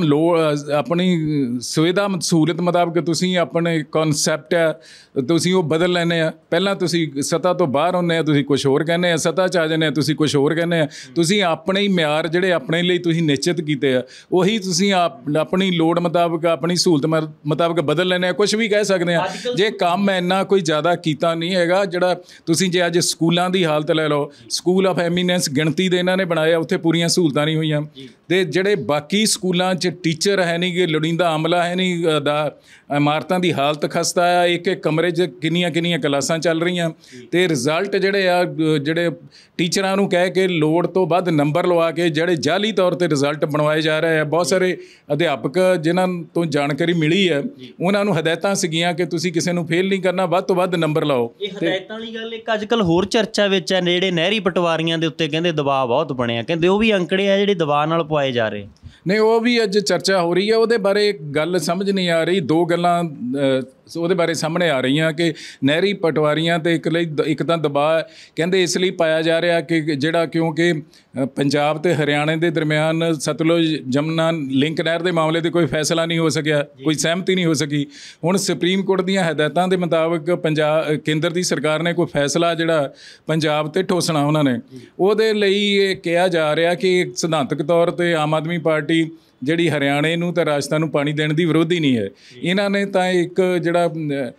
ਆਪਣੀ ਸੁਵਿਧਾ ਸਹੂਲਤ ਮੁਤਾਬਕ ਤੁਸੀਂ ਆਪਣੇ ਕਨਸੈਪਟ ਹੈ ਤੁਸੀਂ ਉਹ ਬਦਲ ਲੈਂਦੇ ਆ। ਪਹਿਲਾਂ ਤੁਸੀਂ ਸੱਤਾ ਤੋਂ ਬਾਹਰ ਹੁੰਦੇ ਆ ਤੁਸੀਂ ਕੁਛ ਹੋਰ ਕਹਿੰਦੇ ਆ, ਸੱਤਾ 'ਚ ਆ ਜਾਂਦੇ ਆ ਤੁਸੀਂ ਕੁਛ ਹੋਰ ਕਹਿੰਦੇ ਆ। ਤੁਸੀਂ ਆਪਣੇ ਹੀ ਮਿਆਰ ਜਿਹੜੇ ਆਪਣੇ ਲਈ ਤੁਸੀਂ ਨਿਸ਼ਚਿਤ ਕੀਤੇ ਆ ਉਹੀ ਤੁਸੀਂ ਆਪਣੀ ਲੋੜ ਮੁਤਾਬਕ ਆਪਣੀ ਸਹੂਲਤ ਮੁਤਾਬਕ ਬਦਲ ਲੈਂਦੇ ਆ। ਕੁਛ ਵੀ ਕਹਿ ਸਕਦੇ ਆ। ਜੇ ਕੰਮ ਇੰਨਾ ਕੋਈ ਜ਼ਿਆਦਾ ਕੀਤਾ ਨਹੀਂ ਹੈਗਾ ਜਿਹੜਾ ਤੁਸੀਂ ਜੇ ਅੱਜ ਸਕੂਲਾਂ ਦੀ ਹਾਲਤ ਲੈ ਲਓ, ਸਕੂਲ ਆਫ ਐਮੀਨੈਂਸ ਗਿਣਤੀ ਦੇ ਇਹਨਾਂ ਨੇ ਬਣਾਇਆ, ਉੱਥੇ ਪੂਰੀਆਂ ਸਹੂਲਤਾਂ ਨਹੀਂ ਹੋਈਆਂ। ਤੇ ਜਿਹੜੇ ਬਾਕੀ ਸਕੂਲਾਂ 'ਚ ਟੀਚਰ ਹੈ ਨਹੀਂ ਗੇ, ਲੋੜੀਂਦਾ ਅਮਲਾ ਹੈ ਨਹੀਂ, ਇਮਾਰਤਾਂ ਦੀ ਹਾਲਤ ਖਸਤਾ ਆ, ਇੱਕ ਕਮਰੇ 'ਚ ਕਿੰਨੀਆਂ ਕਲਾਸਾਂ ਚੱਲ ਰਹੀਆਂ ਤੇ ਰਿਜ਼ਲਟ ਜਿਹੜੇ ਟੀਚਰਾਂ ਨੂੰ ਕਹਿ ਕੇ ਲੋੜ ਤੋਂ ਵੱਧ ਨੰਬਰ ਲਵਾ ਕੇ ਜਿਹੜੇ ਜਾਅਲੀ ਤੌਰ ਤੇ ਰਿਜ਼ਲਟ ਬਣਵਾਏ ਜਾ ਰਹੇ ਆ। ਬਹੁਤ ਸਾਰੇ ਅਧਿਆਪਕ ਜਿਨ੍ਹਾਂ ਤੋਂ ਜਾਣਕਾਰੀ ਮਿਲੀ ਹੈ ਉਹਨਾਂ ਨੂੰ ਹਦਾਇਤਾਂ ਸੀਗੀਆਂ ਕਿ ਤੁਸੀਂ ਕਿਸੇ ਨੂੰ ਫੇਲ ਨਹੀਂ ਕਰਨਾ, ਵੱਧ ਤੋਂ ਵੱਧ ਨੰਬਰ ਲਾਓ। ਇਹ ਹਦਾਇਤਾਂ ਵਾਲੀ ਗੱਲ ਇੱਕ ਅੱਜ ਕੱਲ੍ਹ ਹੋਰ ਚਰਚਾ ਵਿੱਚ ਹੈ, ਜਿਹੜੇ ਨਹਿਰੀ ਪਟਵਾਰੀਆਂ ਦੇ ਉੱਤੇ ਕਹਿੰਦੇ ਦਬਾਅ ਬਹੁਤ ਬਣਿਆ, ਕਹਿੰਦੇ ਉਹ ਵੀ ਅੰਕੜੇ ਆ ਜਿਹੜੇ ਦਬਾਅ ਨਾਲ ਪਵਾਏ ਜਾ ਰਹੇ। ਨਹੀਂ, ਉਹ ਵੀ ਅੱਜ ਚਰਚਾ ਹੋ ਰਹੀ ਹੈ, ਉਹਦੇ ਬਾਰੇ ਗੱਲ ਸਮਝ ਨਹੀਂ ਆ ਰਹੀ। ਦੋ ਗੱਲਾਂ ਉਹਦੇ ਬਾਰੇ ਸਾਹਮਣੇ ਆ ਰਹੀਆਂ ਕਿ ਨਹਿਰੀ ਪਟਵਾਰੀਆਂ 'ਤੇ ਇੱਕ ਤਾਂ ਦਬਾਅ ਕਹਿੰਦੇ ਇਸ ਲਈ ਪਾਇਆ ਜਾ ਰਿਹਾ ਕਿ ਜਿਹੜਾ ਕਿਉਂਕਿ ਪੰਜਾਬ ਅਤੇ ਹਰਿਆਣੇ ਦੇ ਦਰਮਿਆਨ ਸਤਲੁਜ ਜਮਨਾ ਲਿੰਕ ਨਹਿਰ ਦੇ ਮਾਮਲੇ 'ਤੇ ਕੋਈ ਫੈਸਲਾ ਨਹੀਂ ਹੋ ਸਕਿਆ, ਕੋਈ ਸਹਿਮਤੀ ਨਹੀਂ ਹੋ ਸਕੀ। ਹੁਣ ਸੁਪਰੀਮ ਕੋਰਟ ਦੀਆਂ ਹਦਾਇਤਾਂ ਦੇ ਮੁਤਾਬਕ ਕੇਂਦਰ ਦੀ ਸਰਕਾਰ ਨੇ ਕੋਈ ਫੈਸਲਾ ਜਿਹੜਾ ਪੰਜਾਬ 'ਤੇ ਠੋਸਣਾ ਉਹਨਾਂ ਨੇ, ਉਹਦੇ ਲਈ ਇਹ ਕਿਹਾ ਜਾ ਰਿਹਾ ਕਿ ਸਿਧਾਂਤਕ ਤੌਰ 'ਤੇ ਆਮ ਆਦਮੀ ਪਾਰਟੀ ਜਿਹੜੀ ਹਰਿਆਣੇ ਨੂੰ ਅਤੇ ਰਾਜਸਥਾਨ ਨੂੰ ਪਾਣੀ ਦੇਣ ਦੀ ਵਿਰੋਧੀ ਨਹੀਂ ਹੈ। ਇਹਨਾਂ ਨੇ ਤਾਂ ਇੱਕ ਜਿਹੜਾ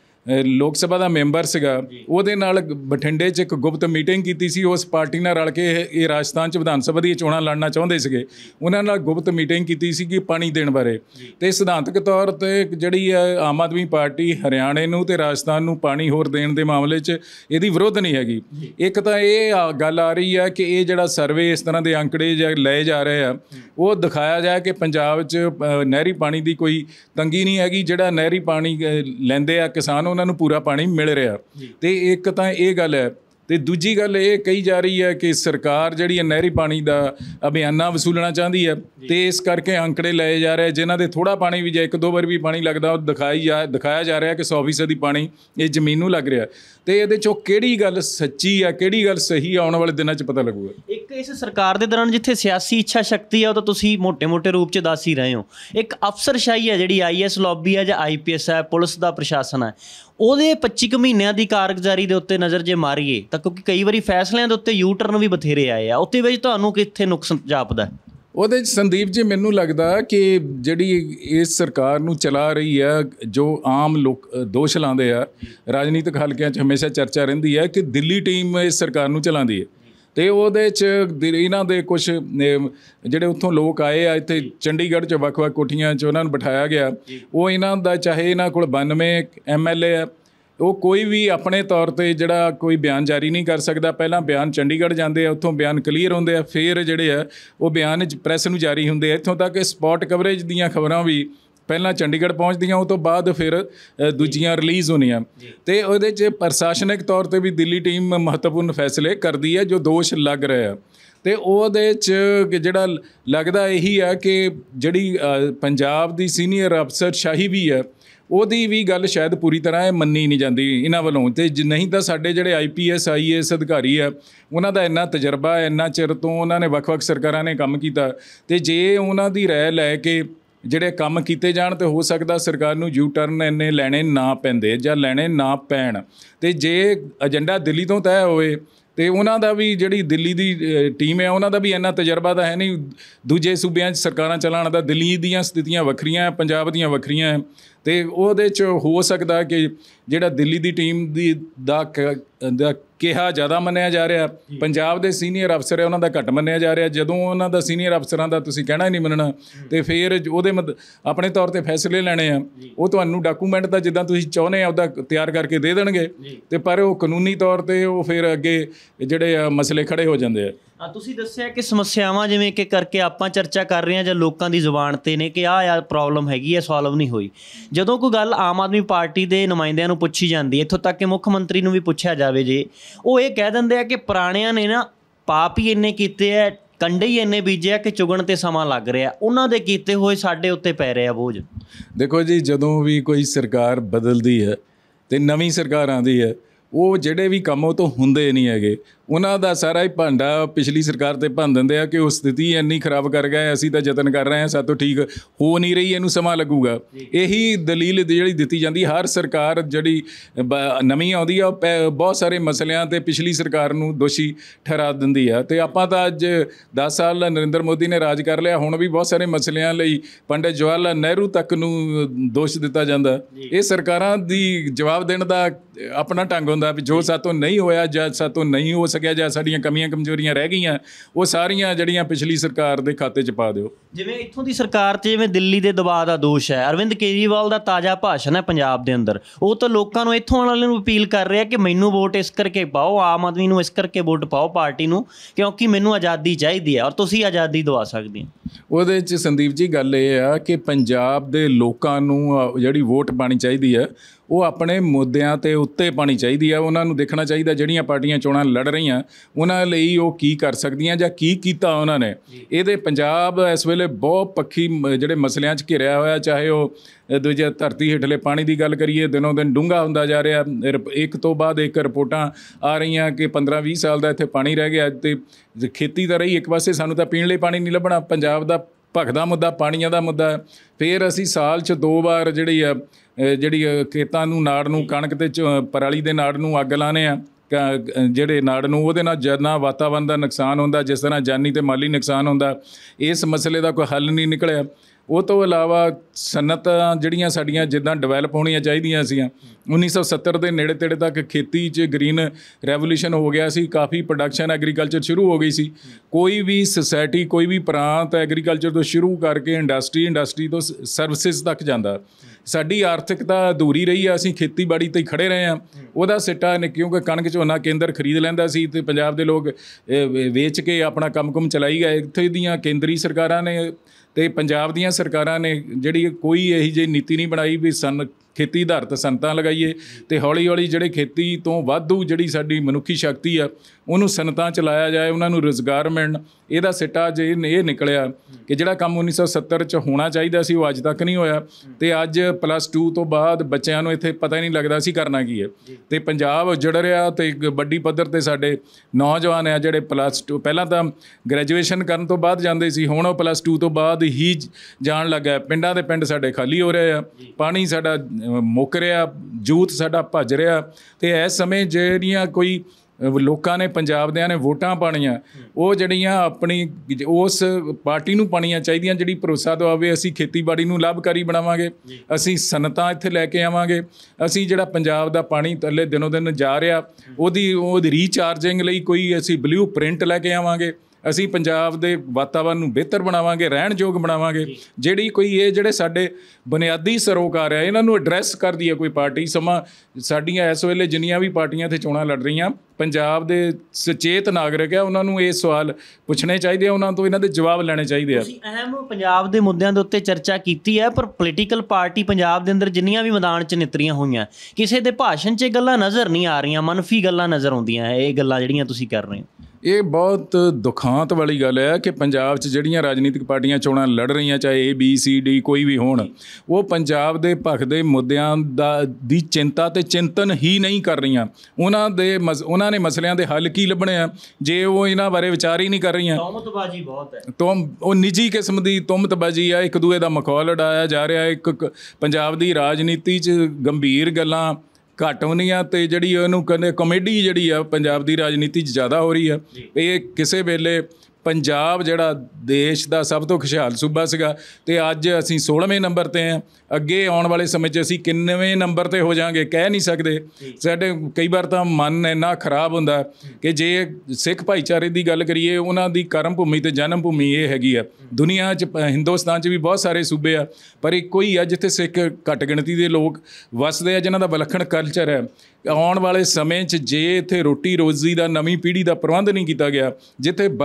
ਲੋਕ ਸਭਾ ਦਾ ਮੈਂਬਰ ਸੀਗਾ ਉਹਦੇ ਨਾਲ ਬਠਿੰਡੇ 'ਚ ਇੱਕ ਗੁਪਤ ਮੀਟਿੰਗ ਕੀਤੀ ਸੀ। ਉਸ ਪਾਰਟੀ ਨਾਲ ਰਲ ਕੇ ਇਹ ਰਾਜਸਥਾਨ 'ਚ ਵਿਧਾਨ ਸਭਾ ਦੀਆਂ ਚੋਣਾਂ ਲੜਨਾ ਚਾਹੁੰਦੇ ਸੀਗੇ। ਉਹਨਾਂ ਨਾਲ ਗੁਪਤ ਮੀਟਿੰਗ ਕੀਤੀ ਸੀ ਕਿ ਪਾਣੀ ਦੇਣ ਬਾਰੇ। ਅਤੇ ਸਿਧਾਂਤਕ ਤੌਰ 'ਤੇ ਜਿਹੜੀ ਆਮ ਆਦਮੀ ਪਾਰਟੀ ਹਰਿਆਣੇ ਨੂੰ ਅਤੇ ਰਾਜਸਥਾਨ ਨੂੰ ਪਾਣੀ ਹੋਰ ਦੇਣ ਦੇ ਮਾਮਲੇ 'ਚ ਇਹਦੀ ਵਿਰੋਧ ਨਹੀਂ ਹੈਗੀ। ਇੱਕ ਤਾਂ ਇਹ ਗੱਲ ਆ ਰਹੀ ਹੈ ਕਿ ਇਹ ਜਿਹੜਾ ਸਰਵੇ ਇਸ ਤਰ੍ਹਾਂ ਦੇ ਅੰਕੜੇ ਲਏ ਜਾ ਰਹੇ ਆ ਉਹ ਦਿਖਾਇਆ ਜਾਏ ਕਿ ਪੰਜਾਬ 'ਚ ਨਹਿਰੀ ਪਾਣੀ ਦੀ ਕੋਈ ਤੰਗੀ ਨਹੀਂ ਹੈਗੀ। ਜਿਹੜਾ ਨਹਿਰੀ ਪਾਣੀ ਲੈਂਦੇ ਆ ਕਿਸਾਨ ਉਹਨਾਂ ਨੂੰ ਪੂਰਾ ਪਾਣੀ ਮਿਲ ਰਿਹਾ। ਤੇ ਇੱਕ ਤਾਂ ਇਹ ਗੱਲ ਹੈ ਤੇ ਦੂਜੀ ਗੱਲ ਇਹ ਕਹੀ ਜਾ ਰਹੀ ਹੈ ਕਿ ਸਰਕਾਰ ਜਿਹੜੀ ਹੈ ਨਹਿਰੀ ਪਾਣੀ ਦਾ ਅਭਿਆਨਾ ਵਸੂਲਣਾ ਚਾਹੁੰਦੀ ਹੈ ਤੇ ਇਸ ਕਰਕੇ ਅੰਕੜੇ ਲਏ ਜਾ ਰਹੇ ਜਿਨ੍ਹਾਂ ਦੇ ਥੋੜ੍ਹਾ ਪਾਣੀ ਵੀ ਜੇ ਇੱਕ ਦੋ ਵਾਰ ਵੀ ਪਾਣੀ ਲੱਗਦਾ ਉਹ ਦਿਖਾਇਆ ਜਾ ਰਿਹਾ ਕਿ 100% ਪਾਣੀ ਇਹ ਜ਼ਮੀਨ ਨੂੰ ਲੱਗ ਰਿਹਾ। ਤੇ ਇਹਦੇ 'ਚੋਂ ਕਿਹੜੀ ਗੱਲ ਸੱਚੀ ਆ ਕਿਹੜੀ ਗੱਲ ਸਹੀ ਆਉਣ ਵਾਲੇ ਦਿਨਾਂ 'ਚ ਪਤਾ ਲੱਗੂਗਾ। ਇੱਕ ਇਸ ਸਰਕਾਰ ਦੇ ਦੌਰਾਨ ਜਿੱਥੇ ਸਿਆਸੀ ਇੱਛਾ ਸ਼ਕਤੀ ਆ ਉਹ ਤਾਂ ਤੁਸੀਂ ਮੋਟੇ ਰੂਪ 'ਚ ਦੱਸ ਹੀ ਰਹੇ ਹੋ। ਇੱਕ ਅਫਸਰਸ਼ਾਹੀ ਹੈ ਜਿਹੜੀ IAS ਲੌਬੀ ਹੈ ਜਾਂ IPS ਹੈ, ਪੁਲਿਸ ਦਾ ਪ੍ਰਸ਼ਾਸਨ ਹੈ, ਉਹਦੇ 25 ਮਹੀਨਿਆਂ ਦੀ ਕਾਰਗੁਜ਼ਾਰੀ ਦੇ ਉੱਤੇ ਨਜ਼ਰ ਜੇ ਮਾਰੀਏ ਤਾਂ ਕਿਉਂਕਿ ਕਈ ਵਾਰੀ ਫੈਸਲਿਆਂ ਦੇ ਉੱਤੇ ਯੂ ਟਰਨ ਵੀ ਬਥੇਰੇ ਆਏ ਆ, ਉੱਥੇ ਵਿੱਚ ਤੁਹਾਨੂੰ ਕਿੱਥੇ ਨੁਕਸ ਜਾਪਦਾ? ਉਹਦੇ 'ਚ ਸੰਦੀਪ ਜੀ ਮੈਨੂੰ ਲੱਗਦਾ ਕਿ ਜਿਹੜੀ ਇਸ ਸਰਕਾਰ ਨੂੰ ਚਲਾ ਰਹੀ ਹੈ ਜੋ ਆਮ ਲੋਕ ਦੋਸ਼ ਲਾਉਂਦੇ ਆ ਰਾਜਨੀਤਿਕ ਹਲਕਿਆਂ 'ਚ ਹਮੇਸ਼ਾ ਚਰਚਾ ਰਹਿੰਦੀ ਹੈ ਕਿ ਦਿੱਲੀ ਟੀਮ ਇਸ ਸਰਕਾਰ ਨੂੰ ਚਲਾਉਂਦੀ ਹੈ। ਅਤੇ ਉਹਦੇ 'ਚ ਇਹਨਾਂ ਦੇ ਕੁਛ ਜਿਹੜੇ ਉੱਥੋਂ ਲੋਕ ਆਏ ਆ ਇੱਥੇ ਚੰਡੀਗੜ੍ਹ 'ਚ ਵੱਖ-ਵੱਖ ਕੋਠੀਆਂ 'ਚ ਉਹਨਾਂ ਨੂੰ ਬਿਠਾਇਆ ਗਿਆ। ਉਹ ਇਹਨਾਂ ਦਾ ਚਾਹੇ ਇਹਨਾਂ ਕੋਲ 92 MLA ਆ, ਉਹ ਕੋਈ ਵੀ ਆਪਣੇ ਤੌਰ 'ਤੇ ਜਿਹੜਾ ਕੋਈ ਬਿਆਨ ਜਾਰੀ ਨਹੀਂ ਕਰ ਸਕਦਾ। ਪਹਿਲਾਂ ਬਿਆਨ ਚੰਡੀਗੜ੍ਹ ਜਾਂਦੇ ਆ, ਉੱਥੋਂ ਬਿਆਨ ਕਲੀਅਰ ਹੁੰਦੇ ਆ, ਫਿਰ ਜਿਹੜੇ ਆ ਉਹ ਬਿਆਨ ਪ੍ਰੈਸ ਨੂੰ ਜਾਰੀ ਹੁੰਦੇ ਆ। ਇੱਥੋਂ ਤੱਕ ਕਿ ਸਪੌਟ ਕਵਰੇਜ ਦੀਆਂ ਖਬਰਾਂ ਵੀ ਪਹਿਲਾਂ ਚੰਡੀਗੜ੍ਹ ਪਹੁੰਚਦੀਆਂ, ਉਹ ਤੋਂ ਬਾਅਦ ਫਿਰ ਦੂਜੀਆਂ ਰਿਲੀਜ਼ ਹੋਣੀਆਂ। ਅਤੇ ਉਹਦੇ 'ਚ ਪ੍ਰਸ਼ਾਸਨਿਕ ਤੌਰ 'ਤੇ ਵੀ ਦਿੱਲੀ ਟੀਮ ਮਹੱਤਵਪੂਰਨ ਫੈਸਲੇ ਕਰਦੀ ਹੈ ਜੋ ਦੋਸ਼ ਲੱਗ ਰਹੇ ਆ। ਅਤੇ ਉਹਦੇ 'ਚ ਜਿਹੜਾ ਲੱਗਦਾ ਇਹੀ ਆ ਕਿ ਜਿਹੜੀ ਪੰਜਾਬ ਦੀ ਸੀਨੀਅਰ ਅਫਸਰਸ਼ਾਹੀ ਵੀ ਹੈ ਉਹਦੀ ਵੀ ਗੱਲ ਸ਼ਾਇਦ ਪੂਰੀ ਤਰ੍ਹਾਂ ਮੰਨੀ ਨਹੀਂ ਜਾਂਦੀ ਇਹਨਾਂ ਵੱਲੋਂ। ਅਤੇ ਨਹੀਂ ਤਾਂ ਸਾਡੇ ਜਿਹੜੇ IPS IAS ਅਧਿਕਾਰੀ ਆ ਉਹਨਾਂ ਦਾ ਇੰਨਾ ਤਜਰਬਾ, ਇੰਨਾ ਚਿਰ ਤੋਂ ਉਹਨਾਂ ਨੇ ਵੱਖ-ਵੱਖ ਸਰਕਾਰਾਂ ਨੇ ਕੰਮ ਕੀਤਾ, ਅਤੇ ਜੇ ਉਹਨਾਂ ਦੀ ਰਾਏ ਲੈ ਕੇ ਜਿਹੜੇ ਕੰਮ ਕੀਤੇ ਜਾਣ ਤਾਂ ਹੋ ਸਕਦਾ ਸਰਕਾਰ ਨੂੰ ਯੂ ਟਰਨ ਇੰਨੇ ਲੈਣੇ ਨਾ ਪੈਂਦੇ ਜਾਂ ਲੈਣੇ ਨਾ ਪੈਣ। ਅਤੇ ਜੇ ਏਜੰਡਾ ਦਿੱਲੀ ਤੋਂ ਤੈਅ ਹੋਵੇ ਅਤੇ ਉਹਨਾਂ ਦਾ ਵੀ ਜਿਹੜੀ ਦਿੱਲੀ ਦੀ ਟੀਮ ਹੈ ਉਹਨਾਂ ਦਾ ਵੀ ਇੰਨਾ ਤਜਰਬਾ ਤਾਂ ਹੈ ਨਹੀਂ ਦੂਜੇ ਸੂਬਿਆਂ 'ਚ ਸਰਕਾਰਾਂ ਚਲਾਉਣ ਦਾ। ਦਿੱਲੀ ਦੀਆਂ ਸਥਿਤੀਆਂ ਵੱਖਰੀਆਂ, ਪੰਜਾਬ ਦੀਆਂ ਵੱਖਰੀਆਂ, ਅਤੇ ਉਹਦੇ 'ਚ ਹੋ ਸਕਦਾ ਕਿ ਜਿਹੜਾ ਦਿੱਲੀ ਦੀ ਟੀਮ ਦਾ ਕਿਹਾ ਜ਼ਿਆਦਾ ਮੰਨਿਆ ਜਾ ਰਿਹਾ, ਪੰਜਾਬ ਦੇ ਸੀਨੀਅਰ ਅਫਸਰ ਹੈ ਉਹਨਾਂ ਦਾ ਘੱਟ ਮੰਨਿਆ ਜਾ ਰਿਹਾ। ਜਦੋਂ ਉਹਨਾਂ ਦਾ ਸੀਨੀਅਰ ਅਫਸਰਾਂ ਦਾ ਤੁਸੀਂ ਕਹਿਣਾ ਹੀ ਨਹੀਂ ਮੰਨਣਾ ਅਤੇ ਫਿਰ ਉਹਦੇ ਆਪਣੇ ਤੌਰ 'ਤੇ ਫੈਸਲੇ ਲੈਣੇ ਆ, ਉਹ ਤੁਹਾਨੂੰ ਡਾਕੂਮੈਂਟ ਤਾਂ ਜਿੱਦਾਂ ਤੁਸੀਂ ਚਾਹੁੰਦੇ ਆ ਉਹਦਾ ਤਿਆਰ ਕਰਕੇ ਦੇ ਦੇਣਗੇ, ਅਤੇ ਪਰ ਉਹ ਕਾਨੂੰਨੀ ਤੌਰ 'ਤੇ ਉਹ ਫਿਰ ਅੱਗੇ ਜਿਹੜੇ ਆ ਮਸਲੇ ਖੜ੍ਹੇ ਹੋ ਜਾਂਦੇ ਆ। ਤੁਸੀਂ ਦੱਸਿਆ ਕਿ ਸਮੱਸਿਆਵਾਂ ਜਿਵੇਂ ਕਿ ਕਰਕੇ ਆਪਾਂ ਚਰਚਾ ਕਰ ਰਹੇ ਹਾਂ ਜਾਂ ਲੋਕਾਂ ਦੀ ਜ਼ੁਬਾਨ 'ਤੇ ਨੇ ਕਿ ਆਹ ਪ੍ਰੋਬਲਮ ਹੈਗੀ ਹੈ, ਸੋਲਵ ਨਹੀਂ ਹੋਈ। ਜਦੋਂ ਕੋਈ ਗੱਲ ਆਮ ਆਦਮੀ ਪਾਰਟੀ ਦੇ ਨੁਮਾਇੰਦਿਆਂ ਨੂੰ ਪੁੱਛੀ ਜਾਂਦੀ ਹੈ, ਇੱਥੋਂ ਤੱਕ ਕਿ ਮੁੱਖ ਮੰਤਰੀ ਨੂੰ ਵੀ ਪੁੱਛਿਆ ਜਾਵੇ ਜੇ, ਉਹ ਇਹ ਕਹਿ ਦਿੰਦੇ ਆ ਕਿ ਪੁਰਾਣਿਆਂ ਨੇ ਨਾ ਪਾਪ ਹੀ ਇੰਨੇ ਕੀਤੇ ਆ, ਕੰਡੇ ਹੀ ਇੰਨੇ ਬੀਜੇ ਆ ਕਿ ਚੁਗਣ 'ਤੇ ਸਮਾਂ ਲੱਗ ਰਿਹਾ, ਉਹਨਾਂ ਦੇ ਕੀਤੇ ਹੋਏ ਸਾਡੇ ਉੱਤੇ ਪੈ ਰਿਹਾ ਬੋਝ। ਦੇਖੋ ਜੀ, ਜਦੋਂ ਵੀ ਕੋਈ ਸਰਕਾਰ ਬਦਲਦੀ ਹੈ ਤੇ ਨਵੀਂ ਸਰਕਾਰ ਆਉਂਦੀ ਹੈ, ਉਹ ਜਿਹੜੇ ਵੀ ਕੰਮ ਉਹ ਤੋਂ ਹੁੰਦੇ ਨਹੀਂ ਹੈਗੇ, ਉਹਨਾਂ ਦਾ ਸਾਰਾ ਹੀ ਭਾਂਡਾ ਪਿਛਲੀ ਸਰਕਾਰ 'ਤੇ ਭੰਨ ਦਿੰਦੇ ਆ ਕਿ ਉਹ ਸਥਿਤੀ ਇੰਨੀ ਖਰਾਬ ਕਰ ਗਏ, ਅਸੀਂ ਤਾਂ ਯਤਨ ਕਰ ਰਹੇ ਹਾਂ, ਸਾਡੇ ਤੋਂ ਠੀਕ ਹੋ ਨਹੀਂ ਰਹੀ, ਇਹਨੂੰ ਸਮਾਂ ਲੱਗੂਗਾ। ਇਹੀ ਦਲੀਲ ਜਿਹੜੀ ਦਿੱਤੀ ਜਾਂਦੀ, ਹਰ ਸਰਕਾਰ ਜਿਹੜੀ ਨਵੀਂ ਆਉਂਦੀ ਆ ਉਹ ਬਹੁਤ ਸਾਰੇ ਮਸਲਿਆਂ 'ਤੇ ਪਿਛਲੀ ਸਰਕਾਰ ਨੂੰ ਦੋਸ਼ੀ ਠਹਿਰਾ ਦਿੰਦੀ ਆ। ਅਤੇ ਆਪਾਂ ਤਾਂ ਅੱਜ 10 ਸਾਲ ਨਰਿੰਦਰ ਮੋਦੀ ਨੇ ਰਾਜ ਕਰ ਲਿਆ, ਹੁਣ ਵੀ ਬਹੁਤ ਸਾਰੇ ਮਸਲਿਆਂ ਲਈ ਪੰਡਿਤ ਜਵਾਹਰ ਲਾਲ ਨਹਿਰੂ ਤੱਕ ਨੂੰ ਦੋਸ਼ ਦਿੱਤਾ ਜਾਂਦਾ। ਇਹ ਸਰਕਾਰਾਂ ਦੀ ਜਵਾਬ ਦੇਣ ਦਾ ਆਪਣਾ ਢੰਗ ਹੁੰਦਾ ਵੀ ਜੋ ਸਾਤੋਂ ਨਹੀਂ ਹੋਇਆ ਜਾਂ ਸਾਤੋਂ ਨਹੀਂ ਹੋ ਸਕਿਆ ਜਾਂ ਸਾਡੀਆਂ ਕਮੀਆਂ ਕਮਜ਼ੋਰੀਆਂ ਰਹਿ ਗਈਆਂ, ਉਹ ਸਾਰੀਆਂ ਜਿਹੜੀਆਂ ਪਿਛਲੀ ਸਰਕਾਰ ਦੇ ਖਾਤੇ 'ਚ ਪਾ ਦਿਓ। ਜਿਵੇਂ ਇੱਥੋਂ ਦੀ ਸਰਕਾਰ 'ਤੇ ਜਿਵੇਂ ਦਿੱਲੀ ਦੇ ਦਬਾਅ ਦਾ ਦੋਸ਼ ਹੈ, ਅਰਵਿੰਦ ਕੇਜਰੀਵਾਲ ਦਾ ਤਾਜ਼ਾ ਭਾਸ਼ਣ ਹੈ ਪੰਜਾਬ ਦੇ ਅੰਦਰ, ਉਹ ਤਾਂ ਲੋਕਾਂ ਨੂੰ ਇੱਥੋਂ ਵਾਲਿਆਂ ਨੂੰ ਅਪੀਲ ਕਰ ਰਿਹਾ ਕਿ ਮੈਨੂੰ ਵੋਟ ਇਸ ਕਰਕੇ ਪਾਓ, ਆਮ ਆਦਮੀ ਨੂੰ ਇਸ ਕਰਕੇ ਵੋਟ ਪਾਓ ਪਾਰਟੀ ਨੂੰ, ਕਿਉਂਕਿ ਮੈਨੂੰ ਆਜ਼ਾਦੀ ਚਾਹੀਦੀ ਹੈ ਔਰ ਤੁਸੀਂ ਆਜ਼ਾਦੀ ਦਵਾ ਸਕਦੇ ਹੋ। ਉਹਦੇ 'ਚ ਸੰਦੀਪ ਜੀ ਗੱਲ ਇਹ ਆ ਕਿ ਪੰਜਾਬ ਦੇ ਲੋਕਾਂ ਨੂੰ ਜਿਹੜੀ ਵੋਟ ਪਾਣੀ ਚਾਹੀਦੀ ਹੈ ਉਹ ਆਪਣੇ ਮੁੱਦਿਆਂ 'ਤੇ ਉੱਤੇ ਪਾਣੀ ਚਾਹੀਦੀ ਆ। ਉਹਨਾਂ ਨੂੰ ਦੇਖਣਾ ਚਾਹੀਦਾ ਜਿਹੜੀਆਂ ਪਾਰਟੀਆਂ ਚੋਣਾਂ ਲੜ ਰਹੀਆਂ ਉਹਨਾਂ ਲਈ ਉਹ ਕੀ ਕਰ ਸਕਦੀਆਂ ਜਾਂ ਕੀ ਕੀਤਾ ਉਹਨਾਂ ਨੇ। ਇਹਦੇ ਪੰਜਾਬ ਇਸ ਵੇਲੇ ਬਹੁਤ ਪੱਖੀ ਜਿਹੜੇ ਮਸਲਿਆਂ 'ਚ ਘਿਰਿਆ ਹੋਇਆ, ਚਾਹੇ ਉਹ ਦੂਜੇ ਧਰਤੀ ਹੇਠਲੇ ਪਾਣੀ ਦੀ ਗੱਲ ਕਰੀਏ, ਦਿਨੋਂ ਦਿਨ ਡੂੰਘਾ ਹੁੰਦਾ ਜਾ ਰਿਹਾ, ਇੱਕ ਤੋਂ ਬਾਅਦ ਇੱਕ ਰਿਪੋਰਟਾਂ ਆ ਰਹੀਆਂ ਕਿ 15-20 ਸਾਲ ਦਾ ਇੱਥੇ ਪਾਣੀ ਰਹਿ ਗਿਆ। ਅਤੇ ਖੇਤੀ ਤਾਂ ਰਹੀ ਇੱਕ ਪਾਸੇ, ਸਾਨੂੰ ਤਾਂ ਪੀਣ ਲਈ ਪਾਣੀ ਨਹੀਂ ਲੱਭਣਾ। ਪੰਜਾਬ ਦਾ ਭਖਦਾ ਮੁੱਦਾ ਪਾਣੀਆਂ ਦਾ ਮੁੱਦਾ। ਫਿਰ ਅਸੀਂ ਸਾਲ 'ਚ 2 ਵਾਰ ਜਿਹੜੀ ਖੇਤਾਂ ਨੂੰ, ਨਾੜ ਨੂੰ, ਕਣਕ ਅਤੇ ਪਰਾਲੀ ਦੇ ਨਾੜ ਨੂੰ ਅੱਗ ਲਾਉਂਦੇ ਆ, ਜਿਹੜੇ ਨਾੜ ਨੂੰ, ਉਹਦੇ ਨਾਲ ਜਿੰਨਾ ਵਾਤਾਵਰਨ ਦਾ ਨੁਕਸਾਨ ਹੁੰਦਾ, ਜਿਸ ਤਰ੍ਹਾਂ ਜਾਨੀ ਅਤੇ ਮਾਲੀ ਨੁਕਸਾਨ ਹੁੰਦਾ, ਇਸ ਮਸਲੇ ਦਾ ਕੋਈ ਹੱਲ ਨਹੀਂ ਨਿਕਲਿਆ। ਉਹ ਤੋਂ ਇਲਾਵਾ ਸਨਅਤਾਂ ਜਿਹੜੀਆਂ ਸਾਡੀਆਂ ਜਿੱਦਾਂ ਡਿਵੈਲਪ ਹੋਣੀਆਂ ਚਾਹੀਦੀਆਂ ਸੀਆਂ, 1970 ਦੇ ਨੇੜੇ ਤੇੜੇ ਤੱਕ ਖੇਤੀ 'ਚ ਗ੍ਰੀਨ ਰੈਵੋਲੂਸ਼ਨ ਹੋ ਗਿਆ ਸੀ, ਕਾਫੀ ਪ੍ਰੋਡਕਸ਼ਨ ਐਗਰੀਕਲਚਰ ਸ਼ੁਰੂ ਹੋ ਗਈ ਸੀ। ਕੋਈ ਵੀ ਸੁਸਾਇਟੀ, ਕੋਈ ਵੀ ਪ੍ਰਾਂਤ ਐਗਰੀਕਲਚਰ ਤੋਂ ਸ਼ੁਰੂ ਕਰਕੇ ਇੰਡਸਟਰੀ ਤੋਂ ਸਰਵਿਸਿਜ਼ ਤੱਕ ਜਾਂਦਾ। ਸਾਡੀ ਆਰਥਿਕਤਾ ਅਧੂਰੀ ਰਹੀ ਆ, ਅਸੀਂ ਖੇਤੀਬਾੜੀ 'ਤੇ ਹੀ ਖੜ੍ਹੇ ਰਹੇ ਹਾਂ। ਉਹਦਾ ਸਿੱਟਾ ਕਿਉਂਕਿ ਕਣਕ ਝੋਨਾ ਕੇਂਦਰ ਖਰੀਦ ਲੈਂਦਾ ਸੀ ਅਤੇ ਪੰਜਾਬ ਦੇ ਲੋਕ ਵੇਚ ਕੇ ਆਪਣਾ ਕੰਮ ਚਲਾਈ ਗਏ। ਇੱਥੇ ਦੀਆਂ ਕੇਂਦਰੀ ਸਰਕਾਰਾਂ ਨੇ ਅਤੇ ਪੰਜਾਬ ਦੀਆਂ ਸਰਕਾਰਾਂ ਨੇ ਜਿਹੜੀ ਕੋਈ ਇਹੋ ਜਿਹੀ ਨੀਤੀ ਨਹੀਂ ਬਣਾਈ ਵੀ ਖੇਤੀ ਆਧਾਰਿਤ ਸਨਅਤਾਂ ਲਗਾਈਏ ਅਤੇ ਹੌਲੀ ਹੌਲੀ ਜਿਹੜੇ ਖੇਤੀ ਤੋਂ ਵਾਧੂ ਜਿਹੜੀ ਸਾਡੀ ਮਨੁੱਖੀ ਸ਼ਕਤੀ ਆ ਉਹਨੂੰ ਸਨਅਤਾਂ 'ਚ ਲਾਇਆ ਜਾਏ, ਉਹਨਾਂ ਨੂੰ ਰੁਜ਼ਗਾਰ ਮਿਲਣ। ਇਹਦਾ ਸਿੱਟਾ ਜੇ ਇਹ ਨਿਕਲਿਆ ਕਿ ਜਿਹੜਾ ਕੰਮ 1970 'ਚ ਹੋਣਾ ਚਾਹੀਦਾ ਸੀ ਉਹ ਅੱਜ ਤੱਕ ਨਹੀਂ ਹੋਇਆ। ਅਤੇ ਅੱਜ +2 ਤੋਂ ਬਾਅਦ ਬੱਚਿਆਂ ਨੂੰ ਇੱਥੇ ਪਤਾ ਹੀ ਨਹੀਂ ਲੱਗਦਾ ਸੀ ਕਰਨਾ ਕੀ ਹੈ। ਅਤੇ ਪੰਜਾਬ ਉੱਜੜ ਰਿਹਾ ਅਤੇ ਵੱਡੀ ਪੱਧਰ 'ਤੇ ਸਾਡੇ ਨੌਜਵਾਨ ਆ ਜਿਹੜੇ +2 ਪਹਿਲਾਂ ਤਾਂ ਗ੍ਰੈਜੂਏਸ਼ਨ ਕਰਨ ਤੋਂ ਬਾਅਦ ਜਾਂਦੇ ਸੀ, ਹੁਣ ਉਹ +2 ਤੋਂ ਬਾਅਦ ਹੀ ਜਾਣ ਲੱਗਾ। ਪਿੰਡਾਂ ਦੇ ਪਿੰਡ ਸਾਡੇ ਖਾਲੀ ਹੋ ਰਹੇ ਆ, ਪਾਣੀ ਸਾਡਾ ਮੁੱਕ ਰਿਹਾ, ਯੂਥ ਸਾਡਾ ਭੱਜ ਰਿਹਾ। ਅਤੇ ਇਸ ਸਮੇਂ ਜਿਹੜੀਆਂ ਕੋਈ ਲੋਕਾਂ ਨੇ, ਪੰਜਾਬ ਦਿਆਂ ਨੇ ਵੋਟਾਂ ਪਾਣੀਆਂ, ਉਹ ਜਿਹੜੀਆਂ ਆਪਣੀ ਉਸ ਪਾਰਟੀ ਨੂੰ ਪਾਣੀਆਂ ਚਾਹੀਦੀਆਂ ਜਿਹੜੀ ਭਰੋਸਾ ਦਵਾਵੇ ਅਸੀਂ ਖੇਤੀਬਾੜੀ ਨੂੰ ਲਾਭਕਾਰੀ ਬਣਾਵਾਂਗੇ, ਅਸੀਂ ਸਨਅਤਾਂ ਇੱਥੇ ਲੈ ਕੇ ਆਵਾਂਗੇ, ਅਸੀਂ ਜਿਹੜਾ ਪੰਜਾਬ ਦਾ ਪਾਣੀ ਥੱਲੇ ਦਿਨੋਂ ਦਿਨ ਜਾ ਰਿਹਾ ਉਹਦੀ ਰੀਚਾਰਜਿੰਗ ਲਈ ਕੋਈ ਅਸੀਂ ਬਲੂ ਪ੍ਰਿੰਟ ਲੈ ਕੇ ਆਵਾਂਗੇ, ਅਸੀਂ ਪੰਜਾਬ ਦੇ ਵਾਤਾਵਰਨ ਨੂੰ ਬਿਹਤਰ ਬਣਾਵਾਂਗੇ, ਰਹਿਣ ਯੋਗ ਬਣਾਵਾਂਗੇ। ਜਿਹੜੀ ਕੋਈ ਇਹ ਜਿਹੜੇ ਸਾਡੇ ਬੁਨਿਆਦੀ ਸਰੋਕਾਰ ਆ ਇਹਨਾਂ ਨੂੰ ਐਡਰੈਸ ਕਰਦੀ ਹੈ ਕੋਈ ਪਾਰਟੀ। ਸਮਾਂ ਸਾਡੀਆਂ ਇਸ ਵੇਲੇ ਜਿੰਨੀਆਂ ਵੀ ਪਾਰਟੀਆਂ 'ਤੇ ਚੋਣਾਂ ਲੜ ਰਹੀਆਂ, ਪੰਜਾਬ ਦੇ ਸੁਚੇਤ ਨਾਗਰਿਕ ਆ, ਉਹਨਾਂ ਨੂੰ ਇਹ ਸਵਾਲ ਪੁੱਛਣੇ ਚਾਹੀਦੇ ਆ, ਉਹਨਾਂ ਤੋਂ ਇਹਨਾਂ ਦੇ ਜਵਾਬ ਲੈਣੇ ਚਾਹੀਦੇ ਆ। ਤੁਸੀਂ ਅਹਿਮ ਪੰਜਾਬ ਦੇ ਮੁੱਦਿਆਂ ਦੇ ਉੱਤੇ ਚਰਚਾ ਕੀਤੀ ਹੈ, ਪਰ ਪੋਲੀਟੀਕਲ ਪਾਰਟੀ ਪੰਜਾਬ ਦੇ ਅੰਦਰ ਜਿੰਨੀਆਂ ਵੀ ਮੈਦਾਨ 'ਚ ਨਿਤਰੀਆਂ ਹੋਈਆਂ, ਕਿਸੇ ਦੇ ਭਾਸ਼ਣ 'ਚ ਇਹ ਗੱਲਾਂ ਨਜ਼ਰ ਨਹੀਂ ਆ ਰਹੀਆਂ, ਮਨਫੀ ਗੱਲਾਂ ਨਜ਼ਰ ਆਉਂਦੀਆਂ ਇਹ ਗੱਲਾਂ ਜਿਹੜੀਆਂ ਤੁਸੀਂ ਕਰ ਰਹੇ ਹੋ। ਇਹ ਬਹੁਤ ਦੁਖਾਂਤ ਵਾਲੀ ਗੱਲ ਹੈ ਕਿ ਪੰਜਾਬ 'ਚ ਜਿਹੜੀਆਂ ਰਾਜਨੀਤਿਕ ਪਾਰਟੀਆਂ ਚੋਣਾਂ ਲੜ ਰਹੀਆਂ, ਚਾਹੇ ABCD ਕੋਈ ਵੀ ਹੋਣ, ਉਹ ਪੰਜਾਬ ਦੇ ਭਖਦੇ ਮੁੱਦਿਆਂ ਦੀ ਚਿੰਤਾ ਅਤੇ ਚਿੰਤਨ ਹੀ ਨਹੀਂ ਕਰ ਰਹੀਆਂ। ਉਹਨਾਂ ਨੇ ਮਸਲਿਆਂ ਦੇ ਹੱਲ ਕੀ ਲੱਭਣੇ ਆ ਜੇ ਉਹ ਇਹਨਾਂ ਬਾਰੇ ਵਿਚਾਰ ਹੀ ਨਹੀਂ ਕਰ ਰਹੀਆਂ। ਤੁਹਮਤਬਾਜ਼ੀ ਬਹੁਤ ਹੈ, ਉਹ ਨਿੱਜੀ ਕਿਸਮ ਦੀ ਤੁਹਮਤਬਾਜ਼ੀ ਆ, ਇੱਕ ਦੂਏ ਦਾ ਮਖੌਲ ਉਡਾਇਆ ਜਾ ਰਿਹਾ। ਇੱਕ ਪੰਜਾਬ ਦੀ ਰਾਜਨੀਤੀ 'ਚ ਗੰਭੀਰ ਗੱਲਾਂ ਘੱਟ ਹੁੰਦੀਆਂ ਅਤੇ ਜਿਹੜੀ ਉਹਨੂੰ ਕਹਿੰਦੇ ਕਾਮੇਡੀ ਜਿਹੜੀ ਆ ਪੰਜਾਬ ਦੀ ਰਾਜਨੀਤੀ 'ਚ ਜ਼ਿਆਦਾ ਹੋ ਰਹੀ ਆ। ਇਹ ਕਿਸੇ ਵੇਲੇ ਪੰਜਾਬ ਜਿਹੜਾ ਦੇਸ਼ ਦਾ ਸਭ ਤੋਂ ਖੁਸ਼ਹਾਲ ਸੂਬਾ ਸੀਗਾ ਅਤੇ ਅੱਜ ਅਸੀਂ 16ਵੇਂ ਨੰਬਰ 'ਤੇ ਹਾਂ। ਅੱਗੇ ਆਉਣ ਵਾਲੇ ਸਮੇਂ 'ਚ ਅਸੀਂ ਕਿੰਨਵੇਂ ਨੰਬਰ 'ਤੇ ਹੋ ਜਾਵਾਂਗੇ ਕਹਿ ਨਹੀਂ ਸਕਦੇ। ਸਾਡੇ ਕਈ ਵਾਰ ਤਾਂ ਮਨ ਇੰਨਾ ਖਰਾਬ ਹੁੰਦਾ ਕਿ ਜੇ ਸਿੱਖ ਭਾਈਚਾਰੇ ਦੀ ਗੱਲ ਕਰੀਏ, ਉਹਨਾਂ ਦੀ ਕਰਮ ਭੂਮੀ ਅਤੇ ਜਨਮ ਭੂਮੀ ਇਹ ਹੈਗੀ ਆ। ਦੁਨੀਆ 'ਚ ਹਿੰਦੁਸਤਾਨ 'ਚ ਵੀ ਬਹੁਤ ਸਾਰੇ ਸੂਬੇ ਆ, ਪਰ ਇੱਕੋ ਹੀ ਆ ਜਿੱਥੇ ਸਿੱਖ ਘੱਟ ਗਿਣਤੀ ਦੇ ਲੋਕ ਵੱਸਦੇ ਆ, ਜਿਨ੍ਹਾਂ ਦਾ ਵਿਲੱਖਣ ਕਲਚਰ ਹੈ। ਆਉਣ ਵਾਲੇ ਸਮੇਂ 'ਚ ਜੇ ਇੱਥੇ ਰੋਟੀ ਰੋਜ਼ੀ ਦਾ, ਨਵੀਂ ਪੀੜ੍ਹੀ ਦਾ ਪ੍ਰਬੰਧ ਨਹੀਂ ਕੀਤਾ ਗਿਆ, ਜਿੱਥੇ ਬਾਕੀ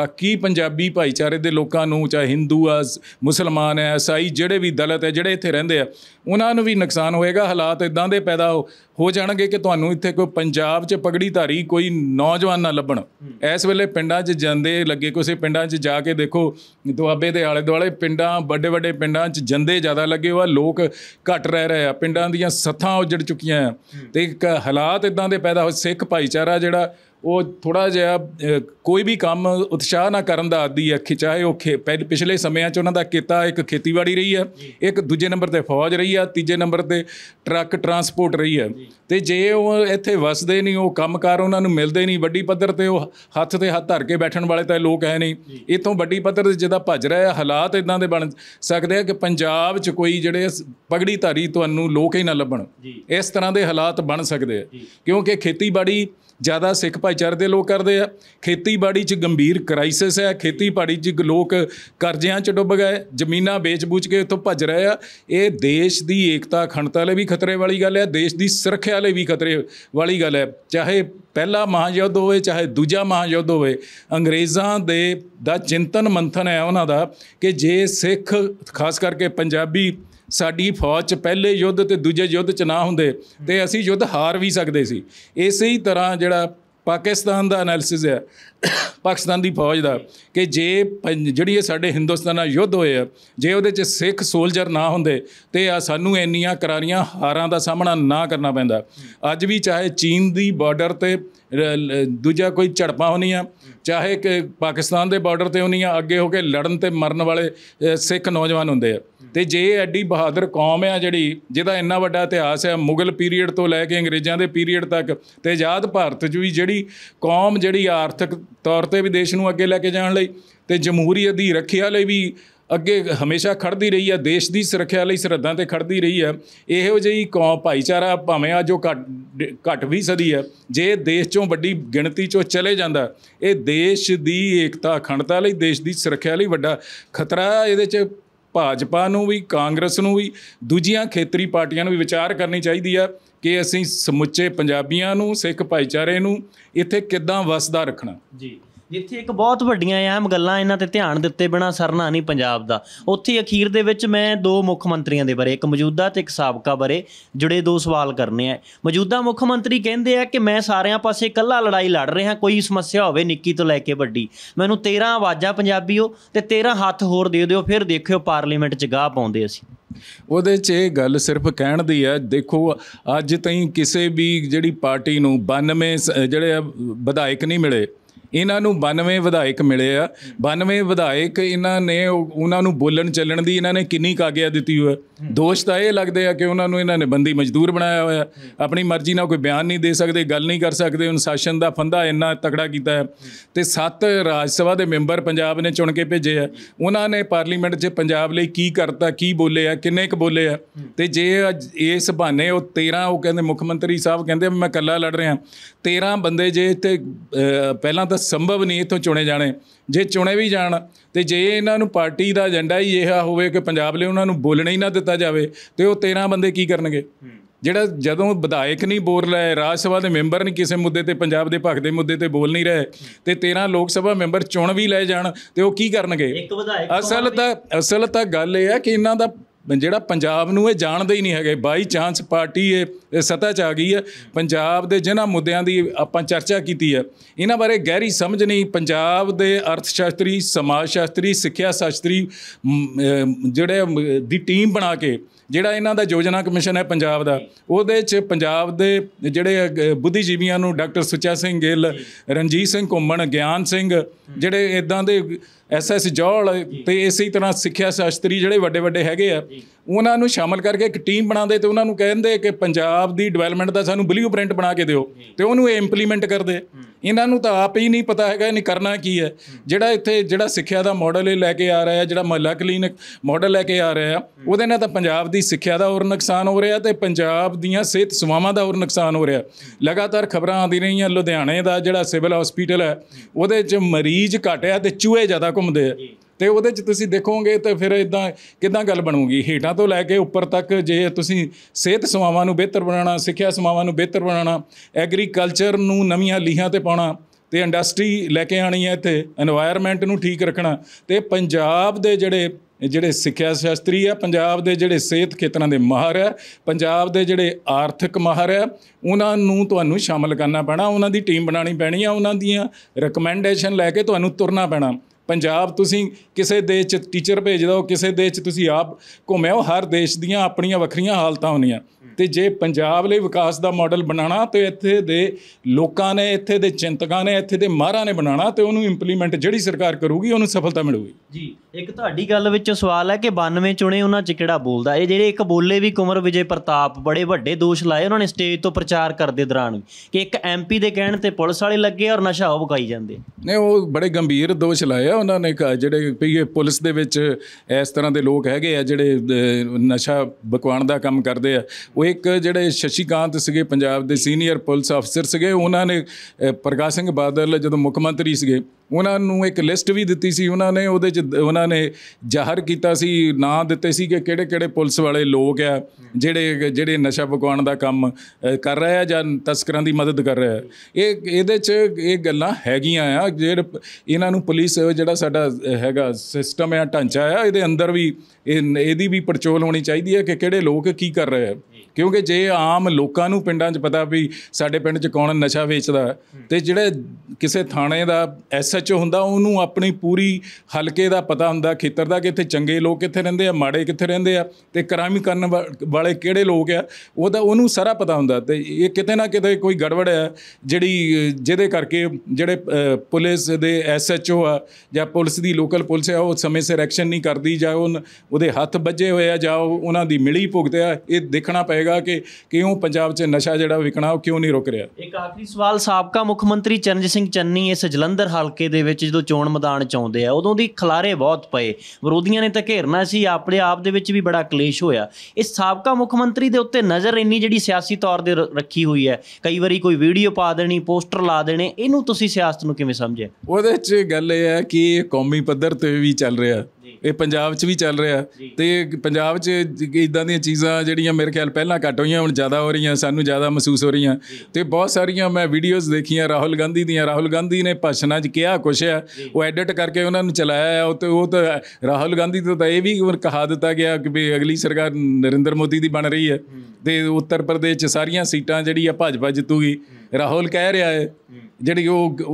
ਪੰਜਾਬੀ ਭਾਈਚਾਰੇ ਦੇ ਲੋਕਾਂ ਨੂੰ, ਚਾਹੇ ਹਿੰਦੂ ਆ, ਮੁਸਲਮਾਨ ਹੈ, ਈਸਾਈ, ਜਿਹੜੇ ਵੀ ਦਲਿਤ ਹੈ, ਜਿਹੜੇ ਇੱਥੇ ਰਹਿੰਦੇ ਆ, ਉਹਨਾਂ ਨੂੰ ਵੀ ਨੁਕਸਾਨ ਹੋਏਗਾ। ਹਾਲਾਤ ਇੱਦਾਂ ਦੇ ਪੈਦਾ ਹੋ ਜਾਣਗੇ ਕਿ ਤੁਹਾਨੂੰ ਇੱਥੇ ਕੋਈ ਪੰਜਾਬ 'ਚ ਪਗੜੀਧਾਰੀ ਕੋਈ ਨੌਜਵਾਨ ਨਾ ਲੱਭਣ। ਇਸ ਵੇਲੇ ਪਿੰਡਾਂ 'ਚ ਜਾਂਦੇ ਲੱਗੇ, ਕਿਸੇ ਪਿੰਡਾਂ 'ਚ ਜਾ ਕੇ ਦੇਖੋ, ਦੁਆਬੇ ਦੇ ਆਲੇ ਦੁਆਲੇ ਪਿੰਡਾਂ, ਵੱਡੇ ਵੱਡੇ ਪਿੰਡਾਂ 'ਚ ਜੰਦੇ ਜ਼ਿਆਦਾ ਲੱਗੇ ਹੋਆ, ਲੋਕ ਘੱਟ ਰਹਿ ਰਹੇ ਆ, ਪਿੰਡਾਂ ਦੀਆਂ ਸੱਥਾਂ ਉੱਜੜ ਚੁੱਕੀਆਂ ਆ। ਅਤੇ ਇੱਕ ਹਾਲਾਤ ਇੱਦਾਂ ਦੇ ਪੈਦਾ ਹੋਏ, ਸਿੱਖ ਭਾਈਚਾਰਾ ਜਿਹੜਾ ਉਹ ਥੋੜ੍ਹਾ ਜਿਹਾ ਕੋਈ ਵੀ ਕੰਮ ਉਤਸ਼ਾਹ ਨਾ ਕਰਨ ਦਾ ਆਦੀ ਹੈ। ਚਾਹੇ ਉਹ ਪਿਛਲੇ ਸਮਿਆਂ 'ਚ ਉਹਨਾਂ ਦਾ ਕਿੱਤਾ ਇੱਕ ਖੇਤੀਬਾੜੀ ਰਹੀ ਹੈ, ਇੱਕ ਦੂਜੇ ਨੰਬਰ 'ਤੇ ਫੌਜ ਰਹੀ ਹੈ, ਤੀਜੇ ਨੰਬਰ 'ਤੇ ਟਰੱਕ ਟਰਾਂਸਪੋਰਟ ਰਹੀ ਹੈ। ਅਤੇ ਜੇ ਉਹ ਇੱਥੇ ਵਸਦੇ ਨਹੀਂ, ਉਹ ਕੰਮਕਾਰ ਉਹਨਾਂ ਨੂੰ ਮਿਲਦੇ ਨਹੀਂ, ਵੱਡੀ ਪੱਧਰ 'ਤੇ ਉਹ ਹੱਥ 'ਤੇ ਹੱਥ ਧਰ ਕੇ ਬੈਠਣ ਵਾਲੇ ਤਾਂ ਲੋਕ ਹੈ ਨਹੀਂ। ਇੱਥੋਂ ਵੱਡੀ ਪੱਧਰ 'ਤੇ ਜਿੱਦਾਂ ਭੱਜ ਰਿਹਾ, ਹਾਲਾਤ ਇੱਦਾਂ ਦੇ ਬਣ ਸਕਦੇ ਆ ਕਿ ਪੰਜਾਬ 'ਚ ਕੋਈ ਜਿਹੜੇ ਪਗੜੀਧਾਰੀ ਤੁਹਾਨੂੰ ਲੋਕ ਹੀ ਨਾ ਲੱਭਣ। ਇਸ ਤਰ੍ਹਾਂ ਦੇ ਹਾਲਾਤ ਬਣ ਸਕਦੇ ਆ, ਕਿਉਂਕਿ ਖੇਤੀਬਾੜੀ ਜ਼ਿਆਦਾ ਸਿੱਖ ਭਾਈਚਾਰੇ ਦੇ ਲੋਕ ਕਰਦੇ ਆ। ਖੇਤੀਬਾੜੀ 'ਚ ਗੰਭੀਰ ਕ੍ਰਾਈਸਿਸ ਹੈ। ਖੇਤੀਬਾੜੀ 'ਚ ਲੋਕ ਕਰਜ਼ਿਆਂ 'ਚ ਡੁੱਬ ਗਏ, ਜ਼ਮੀਨਾਂ ਵੇਚ-ਬੂਝ ਕੇ ਇੱਥੋਂ ਭੱਜ ਰਹੇ ਆ। ਇਹ ਦੇਸ਼ ਦੀ ਏਕਤਾ ਅਖੰਡਤਾ ਲਈ ਵੀ ਖਤਰੇ ਵਾਲੀ ਗੱਲ ਹੈ, ਦੇਸ਼ ਦੀ ਸੁਰੱਖਿਆ ਲਈ ਵੀ ਖਤਰੇ ਵਾਲੀ ਗੱਲ ਹੈ। ਚਾਹੇ ਪਹਿਲਾ ਮਹਾਯੁੱਧ ਹੋਵੇ, ਚਾਹੇ ਦੂਜਾ ਮਹਾਯੁੱਧ ਹੋਵੇ, ਅੰਗਰੇਜ਼ਾਂ ਦਾ ਚਿੰਤਨ ਮੰਥਨ ਹੈ ਉਹਨਾਂ ਦਾ ਕਿ ਜੇ ਸਿੱਖ, ਖਾਸ ਕਰਕੇ ਪੰਜਾਬੀ, ਸਾਡੀ ਫੌਜ 'ਚ ਪਹਿਲੇ ਯੁੱਧ ਅਤੇ ਦੂਜੇ ਯੁੱਧ 'ਚ ਨਾ ਹੁੰਦੇ ਤੇ ਅਸੀਂ ਯੁੱਧ ਹਾਰ ਵੀ ਸਕਦੇ ਸੀ। ਇਸੇ ਹੀ ਤਰ੍ਹਾਂ ਜਿਹੜਾ ਪਾਕਿਸਤਾਨ ਦਾ ਐਨਾਲਿਸਿਸ ਹੈ, ਪਾਕਿਸਤਾਨ ਦੀ ਫੌਜ ਦਾ, ਕਿ ਜੇ ਜਿਹੜੀ ਇਹ ਸਾਡੇ ਹਿੰਦੁਸਤਾਨ ਨਾਲ ਯੁੱਧ ਹੋਏ ਆ, ਜੇ ਉਹਦੇ 'ਚ ਸਿੱਖ ਸੋਲਜਰ ਨਾ ਹੁੰਦੇ ਤੇ ਸਾਨੂੰ ਇੰਨੀਆਂ ਕਰਾਰੀਆਂ ਹਾਰਾਂ ਦਾ ਸਾਹਮਣਾ ਨਾ ਕਰਨਾ ਪੈਂਦਾ। ਅੱਜ ਵੀ ਚਾਹੇ ਚੀਨ ਦੀ ਬਾਰਡਰ 'ਤੇ ਦੂਜਾ ਕੋਈ ਝੜਪਾਂ ਹੋਣੀਆਂ, ਚਾਹੇ ਕਿ ਪਾਕਿਸਤਾਨ ਦੇ ਬਾਰਡਰ 'ਤੇ ਹੋਣੀਆਂ, ਅੱਗੇ ਹੋ ਕੇ ਲੜਨ ਤੇ ਮਰਨ ਵਾਲੇ ਸਿੱਖ ਨੌਜਵਾਨ ਹੁੰਦੇ ਆ। ਅਤੇ ਜੇ ਐਡੀ ਬਹਾਦਰ ਕੌਮ ਆ ਜਿਹੜੀ, ਜਿਹਦਾ ਇੰਨਾ ਵੱਡਾ ਇਤਿਹਾਸ ਹੈ, ਮੁਗਲ ਪੀਰੀਅਡ ਤੋਂ ਲੈ ਕੇ ਅੰਗਰੇਜ਼ਾਂ ਦੇ ਪੀਰੀਅਡ ਤੱਕ, ਅਤੇ ਆਜ਼ਾਦ ਭਾਰਤ 'ਚ ਵੀ ਜਿਹੜੀ ਕੌਮ ਜਿਹੜੀ ਆਰਥਿਕ ਤੌਰ 'ਤੇ ਵੀ ਦੇਸ਼ ਨੂੰ ਅੱਗੇ ਲੈ ਕੇ ਜਾਣ ਲਈ ਅਤੇ ਜਮਹੂਰੀਅਤ ਦੀ ਰੱਖਿਆ ਲਈ ਵੀ ਅੱਗੇ ਹਮੇਸ਼ਾ ਖੜ੍ਹਦੀ ਰਹੀ ਹੈ, ਦੇਸ਼ ਦੀ ਸੁਰੱਖਿਆ ਲਈ ਸਰਹੱਦਾਂ 'ਤੇ ਖੜ੍ਹਦੀ ਰਹੀ ਹੈ। ਇਹੋ ਜਿਹੀ ਕੌਮ ਭਾਈਚਾਰਾ ਭਾਵੇਂ ਆ ਜੋ ਘੱਟ ਵੀ ਸਦੀ ਹੈ, ਜੇ ਦੇਸ਼ 'ਚੋਂ ਵੱਡੀ ਗਿਣਤੀ 'ਚੋਂ ਚਲੇ ਜਾਂਦਾ, ਇਹ ਦੇਸ਼ ਦੀ ਏਕਤਾ ਅਖੰਡਤਾ ਲਈ, ਦੇਸ਼ ਦੀ ਸੁਰੱਖਿਆ ਲਈ ਵੱਡਾ ਖਤਰਾ। ਇਹਦੇ 'ਚ ਭਾਜਪਾ ਨੂੰ ਵੀ, ਕਾਂਗਰਸ ਨੂੰ ਵੀ, ਦੂਜੀਆਂ ਖੇਤਰੀ ਪਾਰਟੀਆਂ ਨੂੰ ਵੀ ਵਿਚਾਰ ਕਰਨੀ ਚਾਹੀਦੀ ਆ ਕਿ ਅਸੀਂ ਸਮੁੱਚੇ ਪੰਜਾਬੀਆਂ ਨੂੰ, ਸਿੱਖ ਭਾਈਚਾਰੇ ਨੂੰ ਇੱਥੇ ਕਿੱਦਾਂ ਵਸਦਾ ਰੱਖਣਾ। ਜੀ, ਜਿੱਥੇ ਇੱਕ ਬਹੁਤ ਵੱਡੀਆਂ ਅਹਿਮ ਗੱਲਾਂ ਇਹਨਾਂ 'ਤੇ ਧਿਆਨ ਦਿੱਤੇ ਬਿਨਾਂ ਸਰਨਾ ਨਹੀਂ ਪੰਜਾਬ ਦਾ, ਉੱਥੇ ਅਖੀਰ ਦੇ ਵਿੱਚ ਮੈਂ ਦੋ ਮੁੱਖ ਮੰਤਰੀਆਂ ਦੇ ਬਾਰੇ, ਇੱਕ ਮੌਜੂਦਾ ਅਤੇ ਇੱਕ ਸਾਬਕਾ ਬਾਰੇ ਜੁੜੇ ਦੋ ਸਵਾਲ ਕਰਨੇ ਆ। ਮੌਜੂਦਾ ਮੁੱਖ ਮੰਤਰੀ ਕਹਿੰਦੇ ਆ ਕਿ ਮੈਂ ਸਾਰਿਆਂ ਪਾਸੇ ਇਕੱਲਾ ਲੜਾਈ ਲੜ ਰਿਹਾ, ਕੋਈ ਸਮੱਸਿਆ ਹੋਵੇ ਨਿੱਕੀ ਤੋਂ ਲੈ ਕੇ ਵੱਡੀ, ਮੈਨੂੰ 13 ਆਵਾਜ਼ਾਂ ਪੰਜਾਬੀਓ ਅਤੇ 13 ਹੱਥ ਹੋਰ ਦੇ ਦਿਓ, ਫਿਰ ਦੇਖਿਓ ਪਾਰਲੀਮੈਂਟ 'ਚ ਗਾਹ ਪਾਉਂਦੇ ਅਸੀਂ। ਉਹਦੇ 'ਚ ਇਹ ਗੱਲ ਸਿਰਫ ਕਹਿਣ ਦੀ ਹੈ। ਦੇਖੋ, ਅੱਜ ਤਾਈਂ ਕਿਸੇ ਵੀ ਜਿਹੜੀ ਪਾਰਟੀ ਨੂੰ 92 ਜਿਹੜੇ ਵਿਧਾਇਕ ਨਹੀਂ ਮਿਲੇ, ਇਹਨਾਂ ਨੂੰ 92 ਵਿਧਾਇਕ ਮਿਲੇ ਆ। 92 ਵਿਧਾਇਕ ਇਹਨਾਂ ਨੇ ਉਹਨਾਂ ਨੂੰ ਬੋਲਣ ਚੱਲਣ ਦੀ ਇਹਨਾਂ ਨੇ ਕਿੰਨੀ ਕਾਗਿਆ ਦਿੱਤੀ ਹੋਇਆ। ਦੋਸ਼ ਤਾਂ ਇਹ ਲੱਗਦੇ ਆ ਕਿ ਉਹਨਾਂ ਨੂੰ ਇਹਨਾਂ ਨੇ ਬੰਦੀ ਮਜ਼ਦੂਰ ਬਣਾਇਆ ਹੋਇਆ, ਆਪਣੀ ਮਰਜ਼ੀ ਨਾਲ ਕੋਈ ਬਿਆਨ ਨਹੀਂ ਦੇ ਸਕਦੇ, ਗੱਲ ਨਹੀਂ ਕਰ ਸਕਦੇ, ਅਨੁਸ਼ਾਸਨ ਦਾ ਫੰਦਾ ਇੰਨਾ ਤਕੜਾ ਕੀਤਾ ਹੈ। ਅਤੇ 7 ਰਾਜ ਸਭਾ ਦੇ ਮੈਂਬਰ ਪੰਜਾਬ ਨੇ ਚੁਣ ਕੇ ਭੇਜੇ ਆ। ਉਹਨਾਂ ਨੇ ਪਾਰਲੀਮੈਂਟ 'ਚ ਪੰਜਾਬ ਲਈ ਕੀ ਕਰਤਾ, ਕੀ ਬੋਲੇ ਆ, ਕਿੰਨੇ ਕੁ ਬੋਲੇ ਆ। ਅਤੇ ਜੇ ਇਸ ਬਹਾਨੇ ਉਹ 13, ਉਹ ਕਹਿੰਦੇ ਮੁੱਖ ਮੰਤਰੀ ਸਾਹਿਬ ਕਹਿੰਦੇ ਮੈਂ ਇਕੱਲਾ ਲੜ ਰਿਹਾ, 13 ਬੰਦੇ ਜੇ ਇੱਥੇ ਪਹਿਲਾਂ ਤਾਂ ਸੰਭਵ ਨਹੀਂ ਇੱਥੋਂ ਚੁਣੇ ਜਾਣੇ। ਜੇ ਚੁਣੇ ਵੀ ਜਾਣ ਅਤੇ ਜੇ ਇਹਨਾਂ ਨੂੰ ਪਾਰਟੀ ਦਾ ਏਜੰਡਾ ਹੀ ਇਹ ਹੋਵੇ ਕਿ ਪੰਜਾਬ ਲਈ ਉਹਨਾਂ ਨੂੰ ਬੋਲਣਾ ਹੀ ਨਾ ਦਿੱਤਾ ਜਾਵੇ, ਅਤੇ ਉਹ 13 ਬੰਦੇ ਕੀ ਕਰਨਗੇ? ਜਿਹੜਾ ਜਦੋਂ ਵਿਧਾਇਕ ਨਹੀਂ ਬੋਲ ਰਹੇ, ਰਾਜ ਸਭਾ ਦੇ ਮੈਂਬਰ ਨਹੀਂ ਕਿਸੇ ਮੁੱਦੇ 'ਤੇ, ਪੰਜਾਬ ਦੇ ਭਖ ਦੇ ਮੁੱਦੇ 'ਤੇ ਬੋਲ ਨਹੀਂ ਰਹੇ, ਅਤੇ 13 ਲੋਕ ਸਭਾ ਮੈਂਬਰ ਚੁਣ ਵੀ ਲੈ ਜਾਣ ਅਤੇ ਉਹ ਕੀ ਕਰਨਗੇ? ਅਸਲ ਤਾਂ ਗੱਲ ਇਹ ਹੈ ਕਿ ਇਹਨਾਂ ਦਾ ਜਿਹੜਾ ਪੰਜਾਬ ਨੂੰ ਇਹ ਜਾਣਦੇ ਹੀ ਨਹੀਂ ਹੈਗੇ। ਬਾਈ ਚਾਂਸ ਪਾਰਟੀ ਇਹ ਸੱਤਾ 'ਚ ਆ ਗਈ ਹੈ। ਪੰਜਾਬ ਦੇ ਜਿਹਨਾਂ ਮੁੱਦਿਆਂ ਦੀ ਆਪਾਂ ਚਰਚਾ ਕੀਤੀ ਹੈ, ਇਹਨਾਂ ਬਾਰੇ ਗਹਿਰੀ ਸਮਝ ਨਹੀਂ। ਪੰਜਾਬ ਦੇ ਅਰਥ ਸ਼ਾਸਤਰੀ, ਸਮਾਜ ਸ਼ਾਸਤਰੀ, ਸਿੱਖਿਆ ਸ਼ਾਸਤਰੀ ਜਿਹੜੇ ਦੀ ਟੀਮ ਬਣਾ ਕੇ ਜਿਹੜਾ ਇਹਨਾਂ ਦਾ ਯੋਜਨਾ ਕਮਿਸ਼ਨ ਹੈ ਪੰਜਾਬ ਦਾ, ਉਹਦੇ 'ਚ ਪੰਜਾਬ ਦੇ ਜਿਹੜੇ ਬੁੱਧੀਜੀਵੀਆਂ ਨੂੰ, ਡਾਕਟਰ ਸੁੱਚਾ ਸਿੰਘ ਗਿੱਲ, ਰਣਜੀਤ ਸਿੰਘ ਘੁੰਮਣ, ਗਿਆਨ ਸਿੰਘ, ਜਿਹੜੇ ਇੱਦਾਂ ਦੇ SS ਜੌਹਲ, ਅਤੇ ਇਸੇ ਤਰ੍ਹਾਂ ਸਿੱਖਿਆ ਸ਼ਾਸਤਰੀ ਜਿਹੜੇ ਵੱਡੇ ਵੱਡੇ ਹੈਗੇ ਆ, ਉਹਨਾਂ ਨੂੰ ਸ਼ਾਮਲ ਕਰਕੇ ਇੱਕ ਟੀਮ ਬਣਾਉਂਦੇ ਅਤੇ ਉਹਨਾਂ ਨੂੰ ਕਹਿੰਦੇ ਕਿ ਪੰਜਾਬ ਦੀ ਡਿਵੈਲਪਮੈਂਟ ਦਾ ਸਾਨੂੰ ਬਲਿਊ ਪ੍ਰਿੰਟ ਬਣਾ ਕੇ ਦਿਓ, ਅਤੇ ਉਹਨੂੰ ਇਹ ਇੰਪਲੀਮੈਂਟ ਕਰਦੇ। ਇਹਨਾਂ ਨੂੰ ਤਾਂ ਆਪ ਹੀ ਨਹੀਂ ਪਤਾ ਹੈਗਾ ਇਹਨੇ ਕਰਨਾ ਕੀ ਹੈ। ਜਿਹੜਾ ਸਿੱਖਿਆ ਦਾ ਮਾਡਲ ਇਹ ਲੈ ਕੇ ਆ ਰਿਹਾ, ਜਿਹੜਾ ਮੁਹੱਲਾ ਕਲੀਨਿਕ ਮਾਡਲ ਲੈ ਕੇ ਆ ਰਿਹਾ, ਉਹਦੇ ਨਾਲ ਤਾਂ ਪੰਜਾਬ ਦੀ ਸਿੱਖਿਆ ਦਾ ਹੋਰ ਨੁਕਸਾਨ ਹੋ ਰਿਹਾ ਅਤੇ ਪੰਜਾਬ ਦੀਆਂ ਸਿਹਤ ਸੇਵਾਵਾਂ ਦਾ ਹੋਰ ਨੁਕਸਾਨ ਹੋ ਰਿਹਾ। ਲਗਾਤਾਰ ਖਬਰਾਂ ਆਉਂਦੀ ਰਹੀਆਂ, ਲੁਧਿਆਣੇ ਦਾ ਜਿਹੜਾ ਸਿਵਲ ਹਸਪੀਟਲ ਹੈ, ਉਹਦੇ 'ਚ ਮਰੀਜ਼ ਘੱਟ ਆ ਅਤੇ ਚੂਹੇ ਜ਼ਿਆਦਾ ਘੁੰਮਦੇ ਆ। ਅਤੇ ਉਹਦੇ 'ਚ ਤੁਸੀਂ ਦੇਖੋਗੇ ਤਾਂ ਫਿਰ ਇੱਦਾਂ ਕਿੱਦਾਂ ਗੱਲ ਬਣੂਗੀ? ਹੇਠਾਂ ਤੋਂ ਲੈ ਕੇ ਉੱਪਰ ਤੱਕ ਜੇ ਤੁਸੀਂ ਸਿਹਤ ਸੇਵਾਵਾਂ ਨੂੰ ਬਿਹਤਰ ਬਣਾਉਣਾ, ਸਿੱਖਿਆ ਸੇਵਾਵਾਂ ਨੂੰ ਬਿਹਤਰ ਬਣਾਉਣਾ, ਐਗਰੀਕਲਚਰ ਨੂੰ ਨਵੀਆਂ ਲੀਹਾਂ 'ਤੇ ਪਾਉਣਾ, ਤੇ ਇੰਡਸਟਰੀ ਲੈ ਕੇ ਆਉਣੀ ਹੈ ਇੱਥੇ, এনवायरमेंट ਨੂੰ ਠੀਕ ਰੱਖਣਾ। ਤੇ ਪੰਜਾਬ ਦੇ ਜਿਹੜੇ ਸਿੱਖਿਆ ਸ਼ਾਸਤਰੀ ਆ, ਪੰਜਾਬ ਦੇ ਜਿਹੜੇ ਸਿਹਤ ਖੇਤਰਾਂ ਦੇ ਮਾਹਰ ਆ, ਪੰਜਾਬ ਦੇ ਜਿਹੜੇ ਆਰਥਿਕ ਮਾਹਰ ਆ, ਉਹਨਾਂ ਨੂੰ ਤੁਹਾਨੂੰ ਸ਼ਾਮਲ ਕਰਨਾ ਪੈਣਾ, ਉਹਨਾਂ ਦੀ ਟੀਮ ਬਣਾਉਣੀ ਪੈਣੀ ਆ, ਉਹਨਾਂ ਦੀਆਂ ਰਿਕਮੈਂਡੇਸ਼ਨ ਲੈ ਕੇ ਤੁਹਾਨੂੰ ਤੁਰਨਾ ਪੈਣਾ। ਪੰਜਾਬ ਤੁਸੀਂ ਕਿਸੇ ਦੇਸ਼ 'ਚ ਟੀਚਰ ਭੇਜ ਦਿਓ, ਕਿਸੇ ਦੇਸ਼ 'ਚ ਤੁਸੀਂ ਆਪ ਘੁੰਮਿਓ, ਹਰ ਦੇਸ਼ ਦੀਆਂ ਆਪਣੀਆਂ ਵੱਖਰੀਆਂ ਹਾਲਤਾਂ ਹੁੰਦੀਆਂ। ਤੇ ਜੇ ਪੰਜਾਬ ਲਈ ਵਿਕਾਸ ਦਾ ਮਾਡਲ ਬਣਾਉਣਾ ਤੇ ਇੱਥੇ ਦੇ ਲੋਕਾਂ ਨੇ, ਇੱਥੇ ਦੇ ਚਿੰਤਕਾਂ ਨੇ, ਇੱਥੇ ਦੇ ਮਾਹਰਾਂ ਨੇ ਬਣਾਉਣਾ ਤੇ ਉਹਨੂੰ ਇੰਪਲੀਮੈਂਟ ਜਿਹੜੀ ਸਰਕਾਰ ਕਰੂਗੀ ਉਹਨੂੰ ਸਫਲਤਾ ਮਿਲੂਗੀ। ਜੀ, ਇੱਕ ਤੁਹਾਡੀ ਗੱਲ ਵਿੱਚੋਂ ਸਵਾਲ ਹੈ ਕਿ 92 ਚੁਣੇ ਉਹਨਾਂ 'ਚ ਕਿਹੜਾ ਬੋਲਦਾ? ਇਹ ਜਿਹੜੇ ਇੱਕ ਬੋਲੇ ਵੀ ਕੁੰਵਰ ਵਿਜੇ ਪ੍ਰਤਾਪ, ਬੜੇ ਵੱਡੇ ਦੋਸ਼ ਲਾਏ ਉਹਨਾਂ ਨੇ ਸਟੇਜ ਤੋਂ ਪ੍ਰਚਾਰ ਕਰਦੇ ਦੌਰਾਨ ਕਿ ਇੱਕ MP ਦੇ ਕਹਿਣ ਤੇ ਪੁਲਿਸ ਵਾਲੇ ਲੱਗੇ ਔਰ ਨਸ਼ਾ ਉਹ ਵਿਕਾਈ ਜਾਂਦੇ ਨੇ। ਉਹ ਬੜੇ ਗੰਭੀਰ ਦੋਸ਼ ਲਾਏ ਆ ਉਹਨਾਂ ਨੇ, ਜਿਹੜੇ ਵੀ ਪੁਲਿਸ ਦੇ ਵਿੱਚ ਇਸ ਤਰ੍ਹਾਂ ਦੇ ਲੋਕ ਹੈਗੇ ਆ ਜਿਹੜੇ ਨਸ਼ਾ ਵਿਕਵਾਉਣ ਦਾ ਕੰਮ ਕਰਦੇ ਆ। ਉਹ ਇੱਕ ਜਿਹੜੇ ਸ਼ਸ਼ੀਕਾਂਤ ਸੀਗੇ ਪੰਜਾਬ ਦੇ ਸੀਨੀਅਰ ਪੁਲਿਸ ਅਫਸਰ ਸੀਗੇ, ਉਹਨਾਂ ਨੇ ਪ੍ਰਕਾਸ਼ ਸਿੰਘ ਬਾਦਲ ਜਦੋਂ ਮੁੱਖ ਮੰਤਰੀ ਸੀਗੇ ਉਹਨਾਂ ਨੂੰ ਇੱਕ ਲਿਸਟ ਵੀ ਦਿੱਤੀ ਸੀ, ਉਹਨਾਂ ਨੇ ਉਹਦੇ 'ਚ ਉਹਨਾਂ ਨੇ ਜ਼ਾਹਰ ਕੀਤਾ ਸੀ, ਨਾਂ ਦਿੱਤੇ ਸੀ ਕਿ ਕਿਹੜੇ ਪੁਲਿਸ ਵਾਲੇ ਲੋਕ ਆ ਜਿਹੜੇ ਨਸ਼ਾ ਵਿਕਵਾਉਣ ਦਾ ਕੰਮ ਕਰ ਰਹੇ ਆ ਜਾਂ ਤਸਕਰਾਂ ਦੀ ਮਦਦ ਕਰ ਰਹੇ ਆ। ਇਹਦੇ 'ਚ ਇਹ ਗੱਲਾਂ ਹੈਗੀਆਂ ਆ, ਇਹਨਾਂ ਨੂੰ ਪੁਲਿਸ ਜਿਹੜਾ ਸਾਡਾ ਹੈਗਾ ਸਿਸਟਮ ਆ, ਢਾਂਚਾ ਆ, ਇਹਦੇ ਅੰਦਰ ਵੀ ਇਹਦੀ ਵੀ ਪੜਚੋਲ ਹੋਣੀ ਚਾਹੀਦੀ ਹੈ ਕਿ ਕਿਹੜੇ ਲੋਕ ਕੀ ਕਰ ਰਹੇ ਆ। ਕਿਉਂਕਿ ਜੇ ਆਮ ਲੋਕਾਂ ਨੂੰ ਪਿੰਡਾਂ 'ਚ ਪਤਾ ਵੀ ਸਾਡੇ ਪਿੰਡ 'ਚ ਕੌਣ ਨਸ਼ਾ ਵੇਚਦਾ, ਤੇ ਜਿਹੜੇ ਕਿਸੇ ਥਾਣੇ ਦਾ SHO ਹੁੰਦਾ ਉਹਨੂੰ ਆਪਣੀ ਪੂਰੀ ਹਲਕੇ ਦਾ ਪਤਾ ਹੁੰਦਾ, ਖੇਤਰ ਦਾ, ਕਿ ਇੱਥੇ ਚੰਗੇ ਲੋਕ ਕਿੱਥੇ ਰਹਿੰਦੇ ਆ, ਮਾੜੇ ਕਿੱਥੇ ਰਹਿੰਦੇ ਆ, ਤੇ ਕ੍ਰਾਈਮ ਕਰਨ ਵਾਲੇ ਕਿਹੜੇ ਲੋਕ ਆ, ਉਹਨੂੰ ਸਾਰਾ ਪਤਾ ਹੁੰਦਾ। ਤੇ ਇਹ ਕਿਤੇ ਨਾ ਕਿਤੇ ਕੋਈ ਗੜਬੜ ਹੈ ਜਿਹਦੇ ਕਰਕੇ ਜਿਹੜੇ ਪੁਲਿਸ ਦੇ SHO ਆ ਜਾਂ ਪੁਲਿਸ ਦੀ ਲੋਕਲ ਪੁਲਿਸ ਆ ਉਹ ਸਮੇਂ ਸਿਰ ਐਕਸ਼ਨ ਨਹੀਂ ਕਰਦੀ, ਜਾਂ ਉਹਦੇ ਹੱਥ ਵੱਜੇ ਹੋਏ ਆ, ਜਾਂ ਉਹਨਾਂ ਦੀ ਮਿਲੀ ਭੁਗਤ ਆ। ਇਹ ਦੇਖਣਾ ਪਏਗਾ ਕਿ ਕਿਉਂ ਪੰਜਾਬ 'ਚ ਨਸ਼ਾ ਜਿਹੜਾ ਵਿਕਣਾ ਉਹ ਕਿਉਂ ਨਹੀਂ ਰੁਕ ਰਿਹਾ। ਇੱਕ ਆਖਰੀ ਸਵਾਲ, ਸਾਬਕਾ ਮੁੱਖ ਮੰਤਰੀ ਚਰਨਜੀਤ ਸਿੰਘ ਚੰਨੀ ਇਸ ਜਲੰਧਰ ਹਲਕੇ ਦੇ ਵਿੱਚ ਜਦੋਂ ਚੋਣ ਮੈਦਾਨ 'ਚ ਆਉਂਦੇ ਆ ਉਦੋਂ ਦੀ ਖਲਾਰੇ ਬਹੁਤ ਪਏ, ਵਿਰੋਧੀਆਂ ਨੇ ਤਾਂ ਘੇਰਨਾ ਸੀ, ਆਪਣੇ ਆਪ ਦੇ ਵਿੱਚ ਵੀ ਬੜਾ ਕਲੇਸ਼ ਹੋਇਆ। ਇਸ ਸਾਬਕਾ ਮੁੱਖ ਮੰਤਰੀ ਦੇ ਉੱਤੇ ਨਜ਼ਰ ਇੰਨੀ ਜਿਹੜੀ ਸਿਆਸੀ ਤੌਰ 'ਤੇ ਰੱਖੀ ਹੋਈ ਹੈ, ਕਈ ਵਾਰੀ ਕੋਈ ਵੀਡੀਓ ਪਾ ਦੇਣੀ, ਪੋਸਟਰ ਲਾ ਦੇਣੇ, ਇਹਨੂੰ ਤੁਸੀਂ ਸਿਆਸਤ ਨੂੰ ਕਿਵੇਂ ਸਮਝਿਆ? ਉਹਦੇ 'ਚ ਗੱਲ ਇਹ ਹੈ ਕਿ ਇਹ ਕੌਮੀ ਪੱਧਰ 'ਤੇ ਵੀ ਚੱਲ ਰਿਹਾ, ਇਹ ਪੰਜਾਬ 'ਚ ਵੀ ਚੱਲ ਰਿਹਾ, ਤੇ ਪੰਜਾਬ 'ਚ ਇੱਦਾਂ ਦੀਆਂ ਚੀਜ਼ਾਂ ਜਿਹੜੀਆਂ ਮੇਰੇ ਖਿਆਲ ਪਹਿਲਾਂ ਘੱਟ ਹੋਈਆਂ ਹੁਣ ਜ਼ਿਆਦਾ ਹੋ ਰਹੀਆਂ, ਸਾਨੂੰ ਜ਼ਿਆਦਾ ਮਹਿਸੂਸ ਹੋ ਰਹੀਆਂ। ਤੇ ਬਹੁਤ ਸਾਰੀਆਂ ਮੈਂ ਵੀਡੀਓਜ਼ ਦੇਖੀਆਂ ਰਾਹੁਲ ਗਾਂਧੀ ਦੀਆਂ, ਰਾਹੁਲ ਗਾਂਧੀ ਨੇ ਭਾਸ਼ਣਾਂ 'ਚ ਕਿਹਾ ਕੁਛ ਆ, ਉਹ ਐਡਿਟ ਕਰਕੇ ਉਹਨਾਂ ਨੂੰ ਚਲਾਇਆ ਆ। ਉਹ ਤਾਂ ਰਾਹੁਲ ਗਾਂਧੀ ਤੋਂ ਤਾਂ ਇਹ ਵੀ ਕਹਾ ਦਿੱਤਾ ਗਿਆ ਕਿ ਵੀ ਅਗਲੀ ਸਰਕਾਰ ਨਰਿੰਦਰ ਮੋਦੀ ਦੀ ਬਣ ਰਹੀ ਹੈ ਤੇ ਉੱਤਰ ਪ੍ਰਦੇਸ਼ 'ਚ ਸਾਰੀਆਂ ਸੀਟਾਂ ਜਿਹੜੀ ਆ ਭਾਜਪਾ ਜਿੱਤੂਗੀ। ਰਾਹੁਲ ਕਹਿ ਰਿਹਾ ਹੈ ਜਿਹੜੀ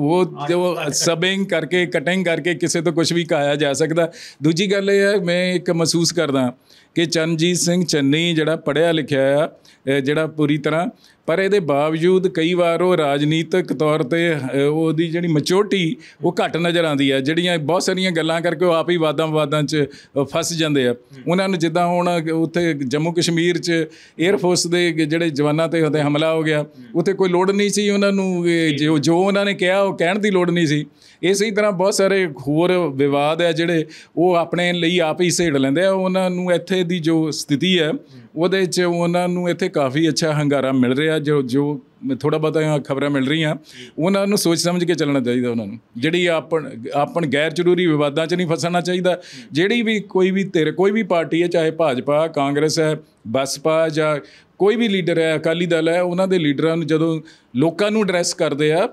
ਉਹ ਸਬਿੰਗ ਕਰਕੇ ਕਟਿੰਗ ਕਰਕੇ ਕਿਸੇ ਤੋਂ ਕੁਝ ਵੀ ਕਹਾਇਆ ਜਾ ਸਕਦਾ। ਦੂਜੀ ਗੱਲ ਇਹ ਹੈ, ਮੈਂ ਇੱਕ ਮਹਿਸੂਸ ਕਰਦਾ ਕਿ ਚਰਨਜੀਤ ਸਿੰਘ ਚੰਨੀ ਜਿਹੜਾ ਪੜ੍ਹਿਆ ਲਿਖਿਆ ਆ ਜਿਹੜਾ ਪੂਰੀ ਤਰ੍ਹਾਂ, ਪਰ ਇਹਦੇ ਬਾਵਜੂਦ ਕਈ ਵਾਰ ਉਹ ਰਾਜਨੀਤਿਕ ਤੌਰ 'ਤੇ ਉਹਦੀ ਜਿਹੜੀ ਮੈਚੋਰਟੀ ਉਹ ਘੱਟ ਨਜ਼ਰ ਆਉਂਦੀ ਹੈ। ਜਿਹੜੀਆਂ ਬਹੁਤ ਸਾਰੀਆਂ ਗੱਲਾਂ ਕਰਕੇ ਉਹ ਆਪ ਹੀ ਵਾਦਾਂ 'ਚ ਫਸ ਜਾਂਦੇ ਆ। ਉਹਨਾਂ ਨੂੰ ਜਿੱਦਾਂ ਹੁਣ ਉੱਥੇ ਜੰਮੂ ਕਸ਼ਮੀਰ 'ਚ ਏਅਰਫੋਰਸ ਦੇ ਜਿਹੜੇ ਜਵਾਨਾਂ 'ਤੇ ਉੱਤੇ ਹਮਲਾ ਹੋ ਗਿਆ, ਉੱਥੇ ਕੋਈ ਲੋੜ ਨਹੀਂ ਸੀ ਉਹਨਾਂ ਨੂੰ, ਜੋ ਉਹਨਾਂ ਨੇ ਕਿਹਾ ਉਹ ਕਹਿਣ ਦੀ ਲੋੜ ਨਹੀਂ ਸੀ। ਇਸੇ ਤਰ੍ਹਾਂ ਬਹੁਤ ਸਾਰੇ ਹੋਰ ਵਿਵਾਦ ਹੈ ਜਿਹੜੇ ਉਹ ਆਪਣੇ ਲਈ ਆਪ ਹੀ ਸਹੇੜ ਲੈਂਦੇ ਆ। ਉਹਨਾਂ ਨੂੰ ਇੱਥੇ ਦੀ ਜੋ ਸਥਿਤੀ ਹੈ ਉਹਦੇ 'ਚ ਉਹਨਾਂ ਨੂੰ ਇੱਥੇ ਕਾਫੀ ਅੱਛਾ ਹੰਗਾਰਾ ਮਿਲ ਰਿਹਾ, ਜੋ ਥੋੜ੍ਹਾ ਬਹੁਤਾ ਖਬਰਾਂ ਮਿਲ ਰਹੀਆਂ। ਉਹਨਾਂ ਨੂੰ ਸੋਚ ਸਮਝ ਕੇ ਚੱਲਣਾ ਚਾਹੀਦਾ, ਉਹਨਾਂ ਨੂੰ ਜਿਹੜੀ ਆਪਣ ਗੈਰ ਜ਼ਰੂਰੀ ਵਿਵਾਦਾਂ 'ਚ ਨਹੀਂ ਫਸਣਾ ਚਾਹੀਦਾ। ਜਿਹੜੀ ਵੀ ਕੋਈ ਵੀ ਪਾਰਟੀ ਹੈ, ਚਾਹੇ ਭਾਜਪਾ, ਕਾਂਗਰਸ ਹੈ, ਬਸਪਾ ਜਾਂ ਕੋਈ ਵੀ ਲੀਡਰ ਹੈ, ਅਕਾਲੀ ਦਲ ਹੈ, ਉਹਨਾਂ ਦੇ ਲੀਡਰਾਂ ਨੂੰ ਜਦੋਂ ਲੋਕਾਂ ਨੂੰ ਐਡਰੈਸ ਕਰਦੇ ਆ,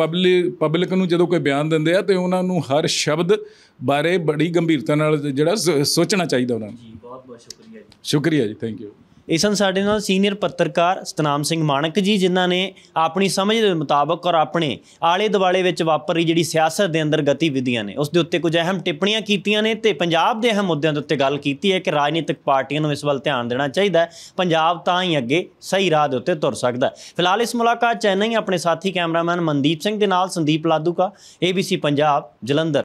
ਪਬਲਿਕ ਨੂੰ ਜਦੋਂ ਕੋਈ ਬਿਆਨ ਦਿੰਦੇ ਆ, ਤੇ ਉਹਨਾਂ ਨੂੰ ਹਰ ਸ਼ਬਦ ਬਾਰੇ ਬੜੀ ਗੰਭੀਰਤਾ ਨਾਲ ਜਿਹੜਾ ਸੋਚਣਾ ਚਾਹੀਦਾ ਉਹਨਾਂ ਨੂੰ। ਜੀ ਬਹੁਤ ਬਹੁਤ ਸ਼ੁਕਰੀਆ ਜੀ। ਸ਼ੁਕਰੀਆ ਜੀ, ਥੈਂਕ ਯੂ। ਇਹ ਸਨ ਸਾਡੇ ਨਾਲ ਸੀਨੀਅਰ ਪੱਤਰਕਾਰ ਸਤਨਾਮ ਸਿੰਘ ਮਾਣਕ ਜੀ, ਜਿਨ੍ਹਾਂ ਨੇ ਆਪਣੀ ਸਮਝ ਦੇ ਮੁਤਾਬਕ ਔਰ ਆਪਣੇ ਆਲੇ ਦੁਆਲੇ ਵਿੱਚ ਵਾਪਰ ਰਹੀ ਜਿਹੜੀ ਸਿਆਸਤ ਦੇ ਅੰਦਰ ਗਤੀਵਿਧੀਆਂ ਨੇ ਉਸ ਦੇ ਉੱਤੇ ਕੁਝ ਅਹਿਮ ਟਿੱਪਣੀਆਂ ਕੀਤੀਆਂ ਨੇ, ਤੇ ਪੰਜਾਬ ਦੇ ਅਹਿਮ ਮੁੱਦਿਆਂ ਦੇ ਉੱਤੇ ਗੱਲ ਕੀਤੀ ਹੈ ਕਿ ਰਾਜਨੀਤਿਕ ਪਾਰਟੀਆਂ ਨੂੰ ਇਸ ਵੱਲ ਧਿਆਨ ਦੇਣਾ ਚਾਹੀਦਾ। ਪੰਜਾਬ ਤਾਂ ਹੀ ਅੱਗੇ ਸਹੀ ਰਾਹ ਦੇ ਉੱਤੇ ਤੁਰ ਸਕਦਾ। ਫਿਲਹਾਲ ਇਸ ਮੁਲਾਕਾਤ ਚੈਨਈ ਆਪਣੇ ਸਾਥੀ ਕੈਮਰਾਮੈਨ ਮਨਦੀਪ ਸਿੰਘ ਦੇ ਨਾਲ ਸੰਦੀਪ ਲਾਧੂਕਾ, ABC ਪੰਜਾਬ, ਜਲੰਧਰ।